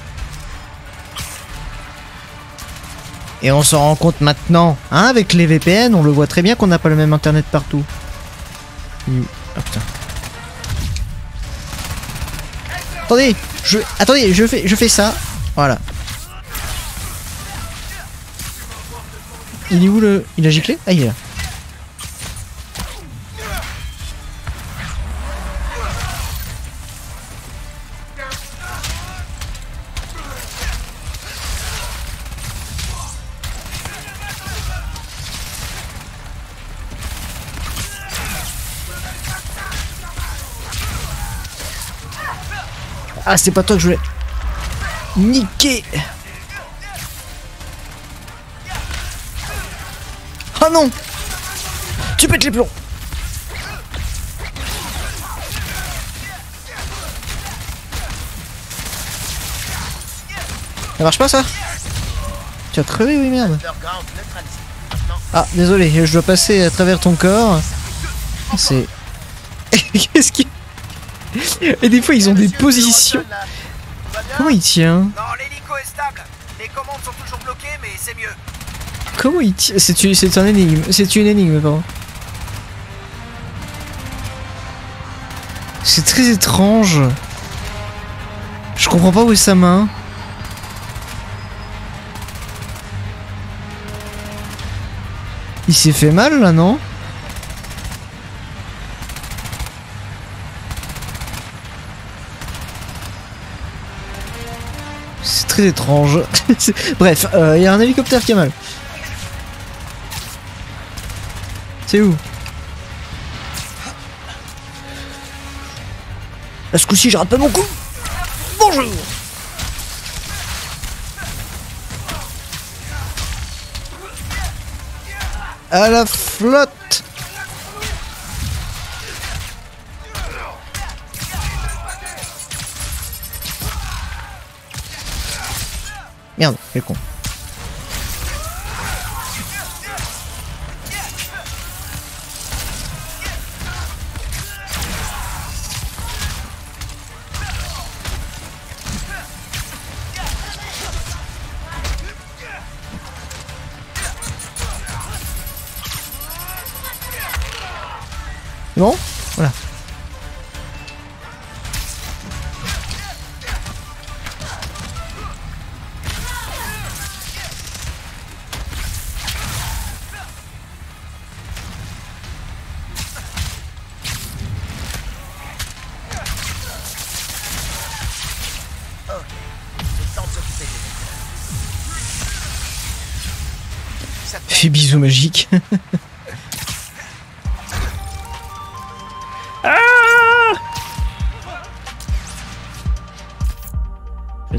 Et on s'en rend compte maintenant, hein, avec les V P N, on le voit très bien qu'on n'a pas le même internet partout. Ah putain. Attendez, je, attendez, je fais, je fais ça, voilà. Il est où le... Il a giclé? Ah, il est là. Ah, c'est pas toi que je voulais... niquer. Oh non! Tu pètes les plombs! Ça marche pas ça? Tu as crevé, oui, merde. Ah, désolé, je dois passer à travers ton corps. C'est... Qu'est-ce qui... Et des fois ils ont des positions... Comment il tient? Non, l'hélico est stable. Les commandes sont toujours bloquées, mais c'est mieux. Comment il tient? C'est c'est un énigme. C'est une énigme, pardon. C'est très étrange. Je comprends pas où est sa main. Il s'est fait mal là, non? C'est très étrange. Bref, il euh, y a un hélicoptère qui a mal. C'est où? Là, ce coup-ci, je rate pas mon coup. Bonjour. À la flotte. Merde, quel con. Bon, voilà. Fais bisous magiques.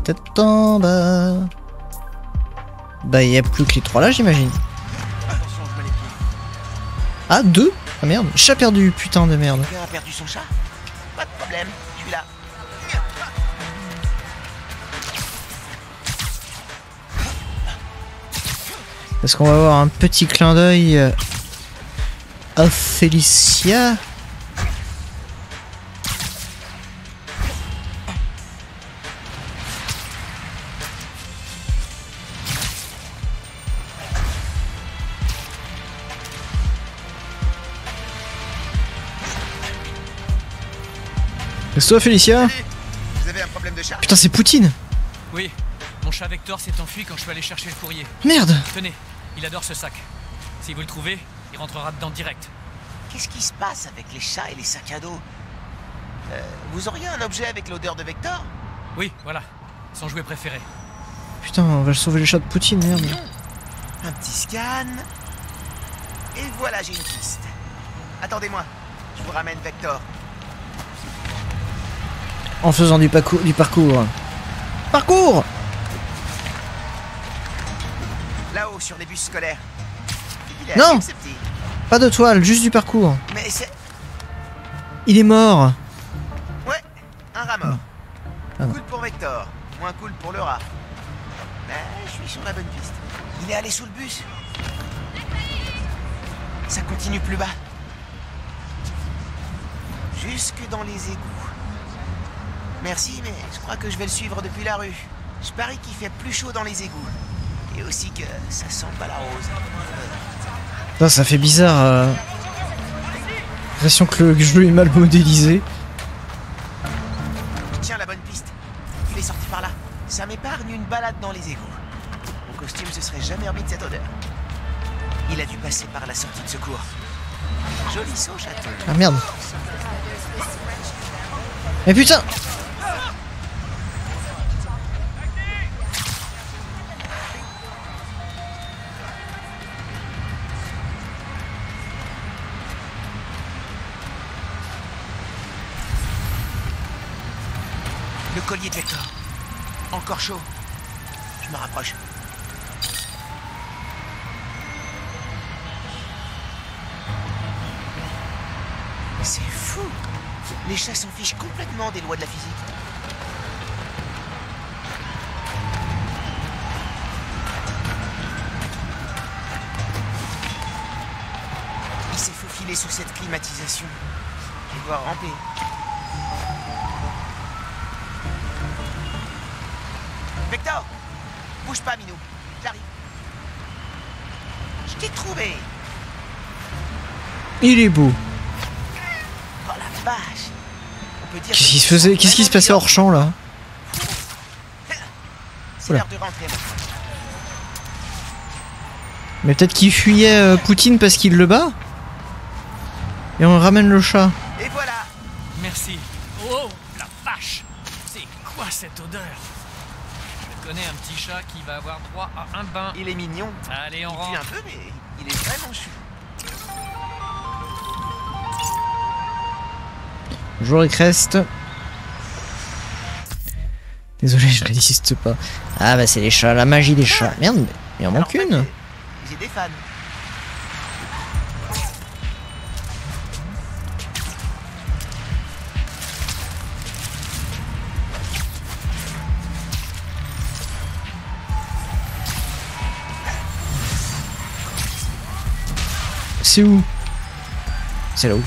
peut-être en bas. Bah, il y a plus que les trois là, j'imagine. Ah, deux? Ah merde, chat perdu, putain de merde. Quelqu'un a perdu son chat? Pas de problème, je suis là. Est-ce qu'on va avoir un petit clin d'œil à Félicia? C'est toi, Félicia? Vous avez un problème de chat? Putain, c'est Poutine! Oui, mon chat Vector s'est enfui quand je suis allé chercher le courrier. Merde! Tenez, il adore ce sac. Si vous le trouvez, il rentrera dedans direct. Qu'est-ce qui se passe avec les chats et les sacs à dos? euh, Vous auriez un objet avec l'odeur de Vector? Oui, voilà, son jouet préféré. Putain, on va sauver le chat de Poutine, merde. Un petit scan. Et voilà, j'ai une piste. Attendez-moi, je vous ramène Vector. En faisant du parcours. Du parcours. Parcours! Là-haut, sur les bus scolaires. Il est Non! assez petit. Pas de toile, juste du parcours. Mais c'est... Il est mort. Ouais, un rat mort. Ah non. Cool pour Vector, moins cool pour le rat. Mais je suis sur la bonne piste. Il est allé sous le bus. Ça continue plus bas. Jusque dans les égouts. Merci, mais je crois que je vais le suivre depuis la rue. Je parie qu'il fait plus chaud dans les égouts. Et aussi que ça sent pas la rose. Putain, ça fait bizarre. Euh... L'impression que le jeu est mal modélisé. Tiens, la bonne piste. Il est sorti par là. Ça m'épargne une balade dans les égouts. Mon costume se serait jamais remis de cette odeur. Il a dû passer par la sortie de secours. Joli saut, chaton. Ah merde. Mais putain! Le collier de Vector. Encore chaud. Je me rapproche. C'est fou. Les chats s'en fichent complètement des lois de la physique. Il s'est faufilé sous cette climatisation. Je vais devoir ramper. Vector! Bouge pas, Minou. J'arrive. Je t'ai trouvé. Il est beau. Oh la vache. On peut dire Qu'est-ce qui se faisait? Qu'est-ce qui se passait hors champ là? C'est l'heure de rentrer maintenant. Mais peut-être qu'il fuyait euh, Poutine parce qu'il le bat? Et on ramène le chat. Et voilà. Merci. Oh, la vache! C'est quoi cette odeur? Je connais un petit chat qui va avoir droit à un bain. Il est mignon. Allez, on il rentre. pue un peu, mais il est vraiment chou. Bonjour les Crest. Désolé, je résiste pas. Ah bah c'est les chats, la magie des chats. Merde, mais il en manque Alors, en une. fait, j'ai des fans. C'est où? C'est là où?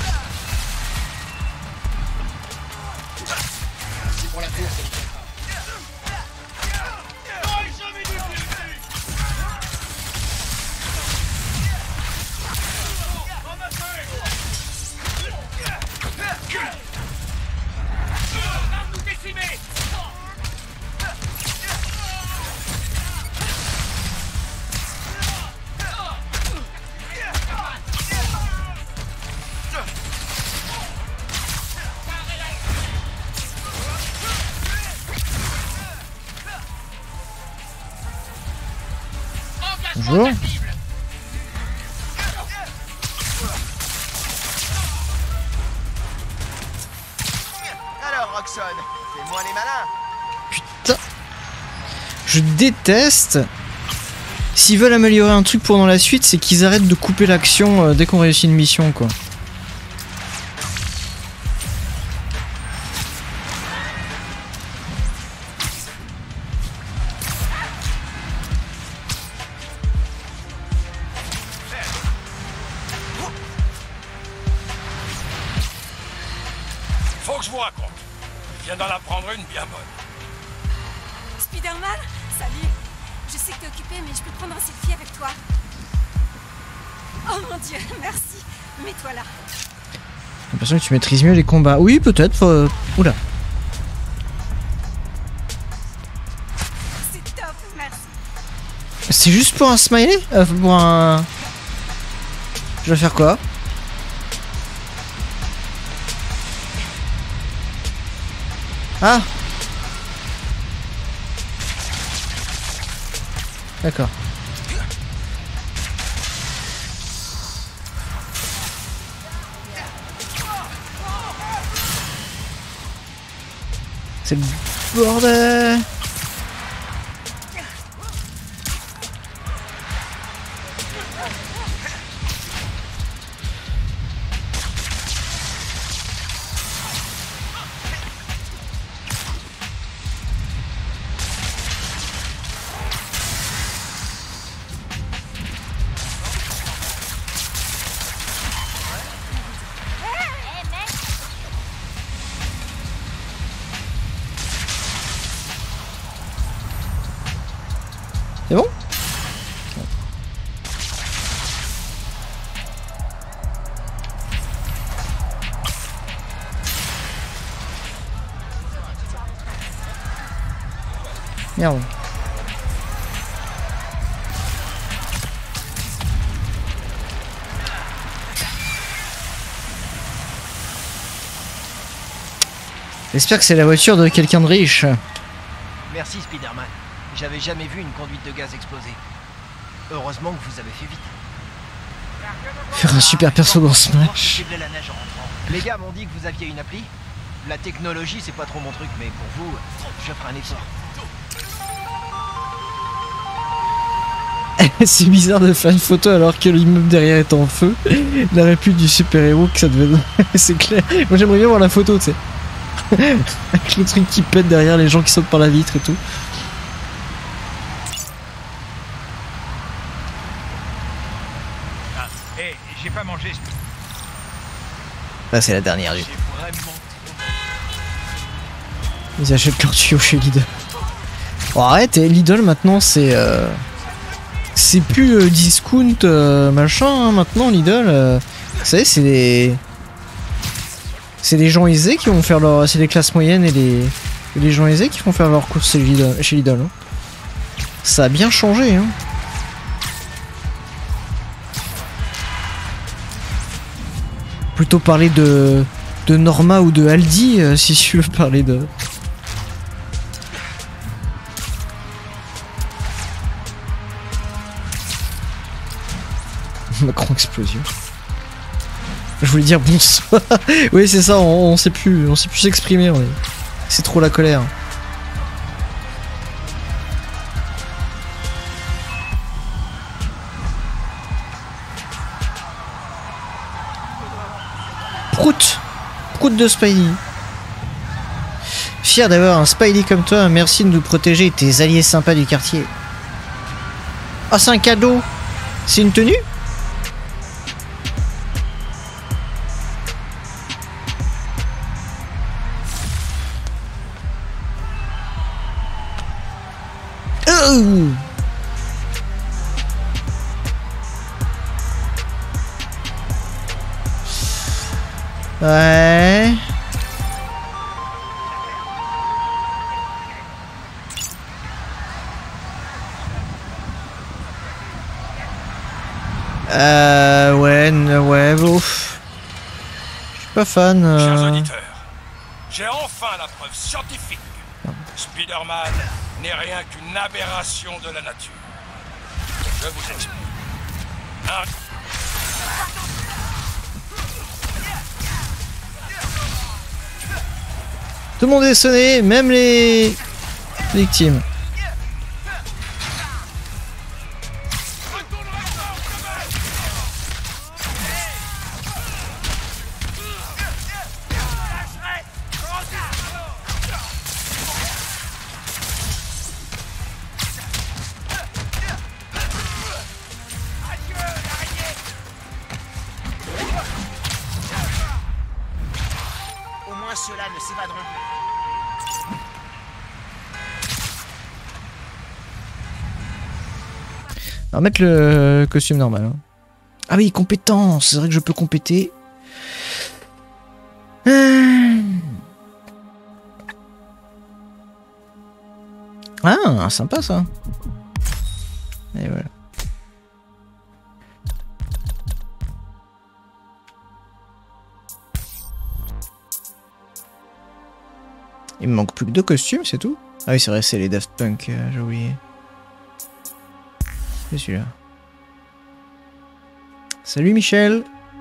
Bonjour. Alors, Roxxon, fais-moi les malins. Putain. je déteste. S'ils veulent améliorer un truc pendant la suite, c'est qu'ils arrêtent de couper l'action euh, dès qu'on réussit une mission, quoi. Faut que je vous raconte. Je viens d'en apprendre une bien bonne. Spider-Man, salut. Je sais que t'es occupé, mais je peux prendre un selfie avec toi. Oh mon dieu, merci. Mets-toi là. J'ai l'impression que tu maîtrises mieux les combats. Oui, peut-être. Faut... Oula. C'est top, merci. C'est juste pour un smiley euh, Pour un... Je vais faire quoi? Ah! D'accord. C'est le bordel. C'est bon? Merde. J'espère que c'est la voiture de quelqu'un de riche. Merci Spider-Man. J'avais jamais vu une conduite de gaz exploser. Heureusement que vous avez fait vite. Faire un super perso dans Smash. La neige en rentrant. Les gars m'ont dit que vous aviez une appli. La technologie c'est pas trop mon truc, mais pour vous, je ferai un effort. C'est bizarre de faire une photo alors que l'immeuble derrière est en feu. La réplique du super-héros que ça devait... C'est clair. Moi j'aimerais bien voir la photo, tu sais. Avec le truc qui pète derrière, les gens qui sautent par la vitre et tout. Ah, hé, j'ai pas mangé. Là c'est la dernière du. Ils achètent leur tuyau chez Lidl. Oh, arrête, et Lidl maintenant c'est... Euh... C'est plus euh, discount euh, machin, hein, maintenant Lidl. Euh... Vous savez, c'est des... C'est les gens aisés qui vont faire leur... C'est les classes moyennes et les... et les gens aisés qui vont faire leurs courses chez Lidl. Chez Lidl hein. Ça a bien changé. Hein. Plutôt parler de... de Norma ou de Aldi euh, si tu veux parler de... Macron explosion. Je voulais dire bonsoir. Oui c'est ça, on, on sait plus, on sait plus s'exprimer. Est... C'est trop la colère. Prout, prout de Spidey. Fier d'avoir un Spidey comme toi, merci de nous protéger, tes alliés sympas du quartier. Oh c'est un cadeau. C'est une tenue? Oh ouais. Euh ouais, ouais, ouf. Je suis pas fan. Euh... Chers auditeurs, j'ai enfin la preuve scientifique. Spider-Man n'est rien qu'une aberration de la nature. Je vous explique. Un... Tout le monde est sonné, même les victimes. ceux-là ne s'évaderont. On va mettre le costume normal. Hein. Ah oui, compétence. C'est vrai que je peux compéter. Ah, sympa ça. Et voilà. Il me manque plus que deux costumes, c'est tout. Ah oui, c'est vrai, c'est les Daft Punk, euh, j'ai oublié. C'est celui-là. Salut Michel.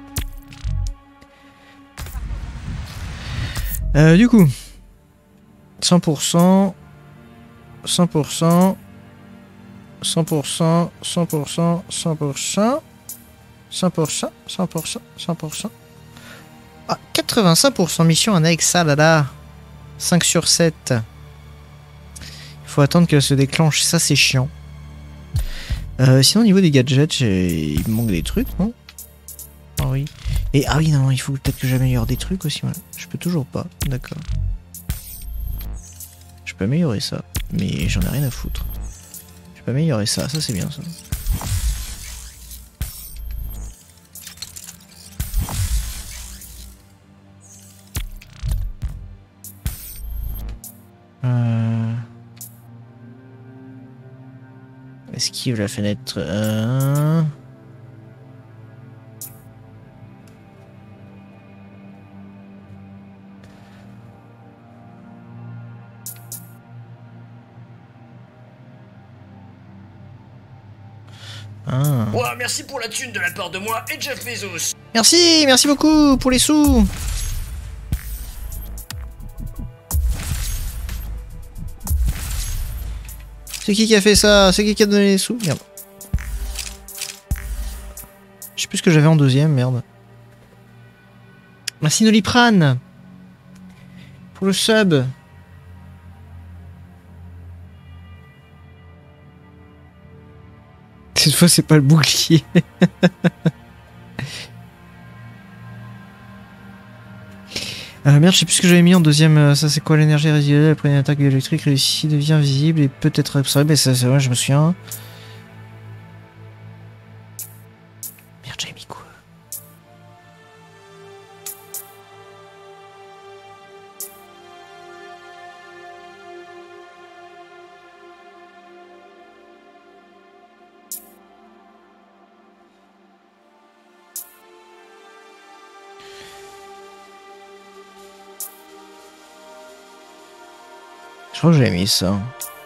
Euh, du coup, cent pour cent, cent pour cent, cent pour cent, cent pour cent, cent pour cent, cent pour cent, cent pour cent, cent pour cent. Ah, quatre-vingt-cinq pour cent mission annexe, ça là là. cinq sur sept. Il faut attendre qu'elle se déclenche, ça c'est chiant. Euh, sinon au niveau des gadgets, il me manque des trucs, non? Ah oui. Et ah oui, non, il faut peut-être que j'améliore des trucs aussi. Voilà. Je peux toujours pas, d'accord. Je peux améliorer ça, mais j'en ai rien à foutre. Je peux améliorer ça, ça c'est bien ça. Euh... Esquive la fenêtre. Euh... Ah. Ouais, merci pour la thune de la part de moi et Jeff Bezos. Merci, merci beaucoup pour les sous. C'est qui qui a fait ça? C'est qui qui a donné les sous? Merde. Je sais plus ce que j'avais en deuxième, merde. Merci Noliprane pour le sub. Cette fois c'est pas le bouclier. Euh, merde, je sais plus ce que j'avais mis en deuxième. Ça, c'est quoi l'énergie résiduelle après une attaque électrique réussie devient visible et peut être absorbée. Mais ça, c'est vrai, je me souviens. Merde, j'avais mis quoi? Je crois que j'ai mis ça.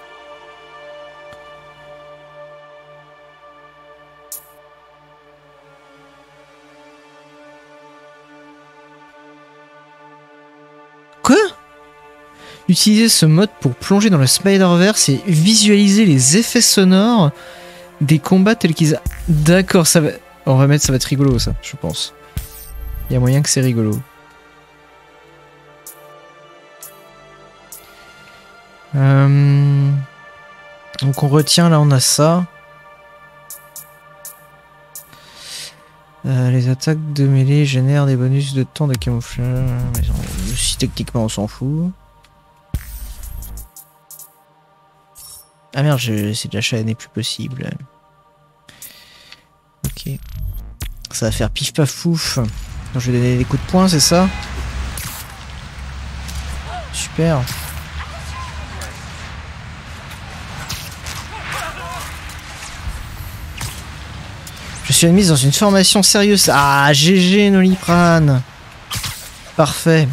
Quoi? Utiliser ce mode pour plonger dans le Spider-Verse et visualiser les effets sonores des combats tels qu'ils... A... D'accord, ça va... On va mettre, ça va être rigolo ça, je pense. Il y a moyen que c'est rigolo. Euh... Donc on retient, là on a ça. Euh, les attaques de mêlée génèrent des bonus de temps de camouflage. Mais si techniquement on s'en fout. Ah merde, je... c'est l'achat n'est plus possible. Ok. Ça va faire pif paf fouf. Donc je vais donner des coups de poing, c'est ça? Super. Je suis admise dans une formation sérieuse. Ah, G G Noliprane. Parfait.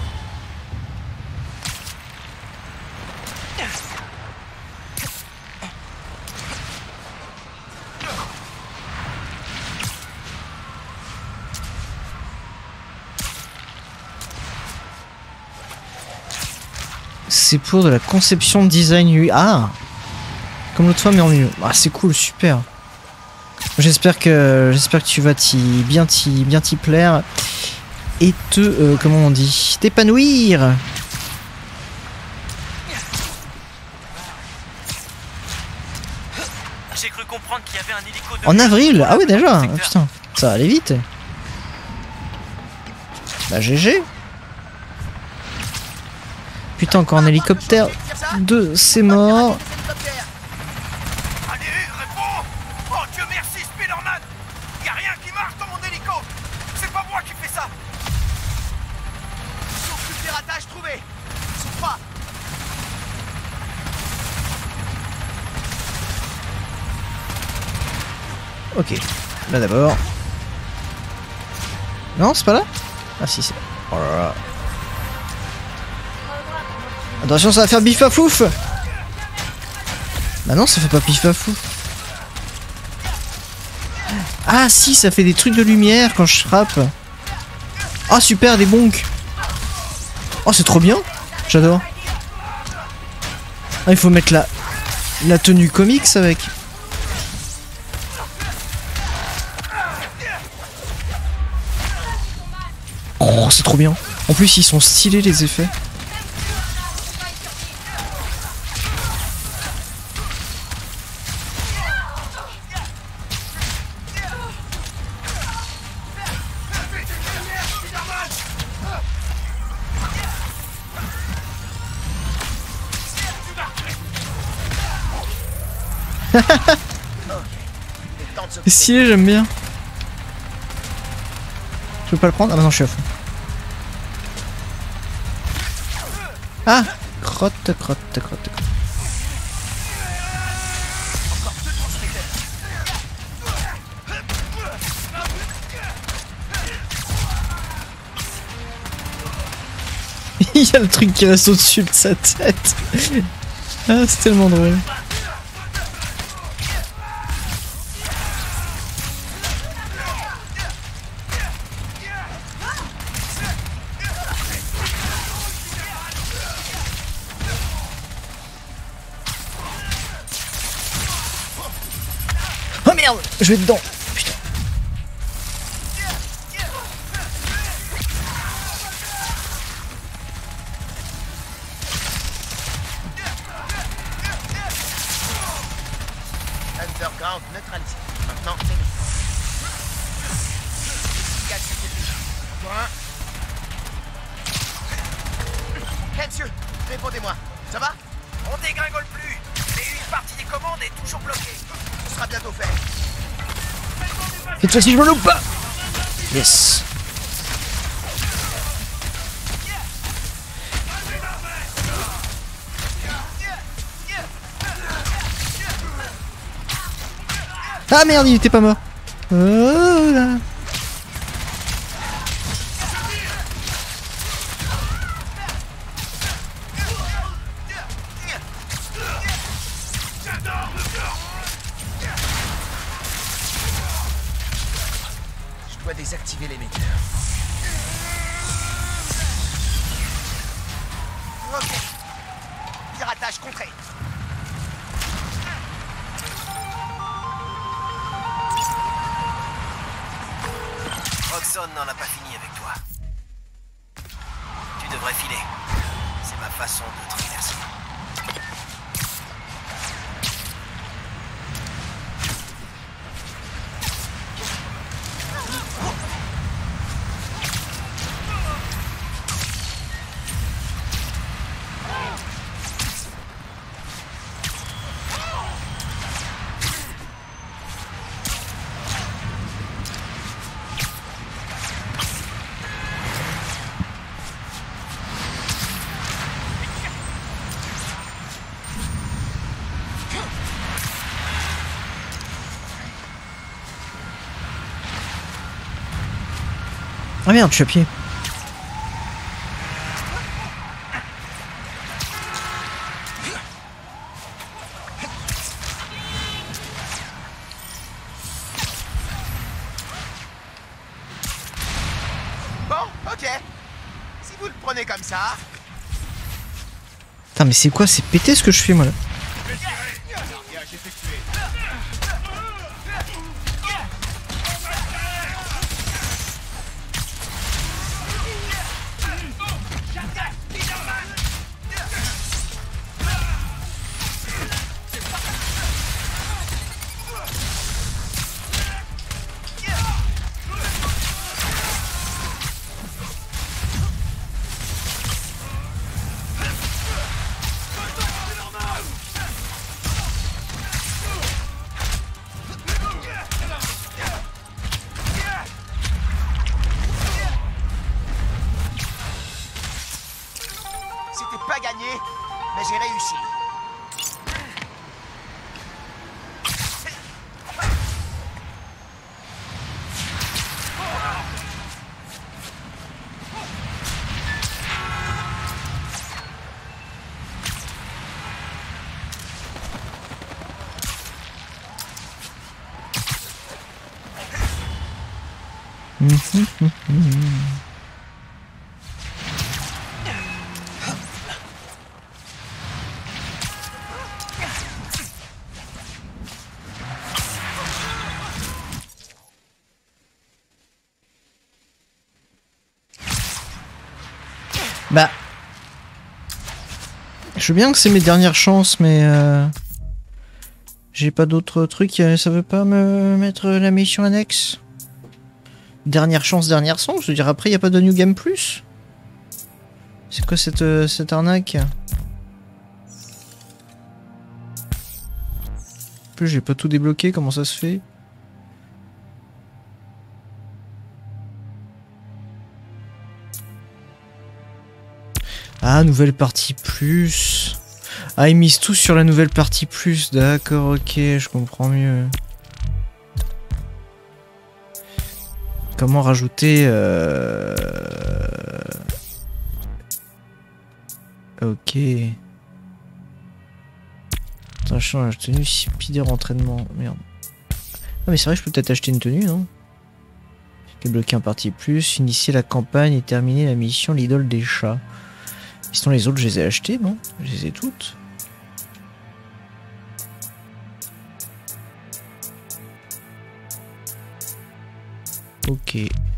C'est pour de la conception de design U I. Ah, comme l'autre fois mais en mieux. Ah, c'est cool, super. J'espère que j'espère que tu vas t'y bien t'y bien t'y plaire et te euh, comment on dit, t'épanouir. J'ai cru comprendre qu'il y avait un hélico de... En avril? Ah oui déjà. Ah, putain, ça va aller vite. Bah G G. Putain, encore un hélicoptère. Deux, c'est mort. Allez, réponds! Oh Dieu merci, Spider-Man! Y'a rien qui marche dans mon hélico! C'est pas moi qui fais ça! Sauf le piratage trouvé! Ils sont trois! Ok, là d'abord. Non, c'est pas là? Ah si, c'est là. Oh là là. Attention, ça va faire bif à fouf. Bah non, ça fait pas bif à fouf. Ah si, ça fait des trucs de lumière quand je frappe. Ah super, des bonks. Oh, c'est trop bien. J'adore. Ah, il faut mettre la, la tenue comics avec. Oh, c'est trop bien. En plus, ils sont stylés les effets. C'est stylé, j'aime bien. Je peux pas le prendre? Ah bah non, je suis à fond. Ah! Crotte, crotte, crotte, crotte. Il y a le truc qui reste au-dessus de sa tête. Ah, c'est tellement drôle. Oh merde, je vais dedans. Putain. Underground neutralisé. Maintenant, c'est nous. Kensu, répondez-moi. Ça va? On dégringole plus! Mais une partie des commandes est toujours bloquée. Ce sera bientôt fait. Cette fois-ci, je me loupe pas. Yes. Ah merde, il était pas mort. Oh là. Je dois désactiver l'émetteur. Ok. Piratage contré. Roxxon n'en a pas fini avec toi. Tu devrais filer. C'est ma façon de te remercier. Ah merde, je suis à pied. Bon, ok. Si vous le prenez comme ça. Putain, mais c'est quoi? C'est pété ce que je fais moi là. mais j'ai réussi. Bah, je veux bien que c'est mes dernières chances, mais euh, j'ai pas d'autres trucs. Ça veut pas me mettre la mission annexe? Dernière chance, dernière chance. Je veux dire, après, y a pas de New Game Plus? C'est quoi cette, euh, cette arnaque? En plus, j'ai pas tout débloqué. Comment ça se fait? Ah, nouvelle partie plus. Ah, ils misent tous sur la nouvelle partie plus. D'accord, ok, je comprends mieux. Comment rajouter euh... Ok. Attends, je change la tenue. Speeder entraînement. Merde. Ah, mais c'est vrai, je peux peut-être acheter une tenue, non? Débloquer un partie plus. Initier la campagne et terminer la mission l'idole des chats. Sinon, les autres, je les ai achetés, non? Je les ai toutes. Ok.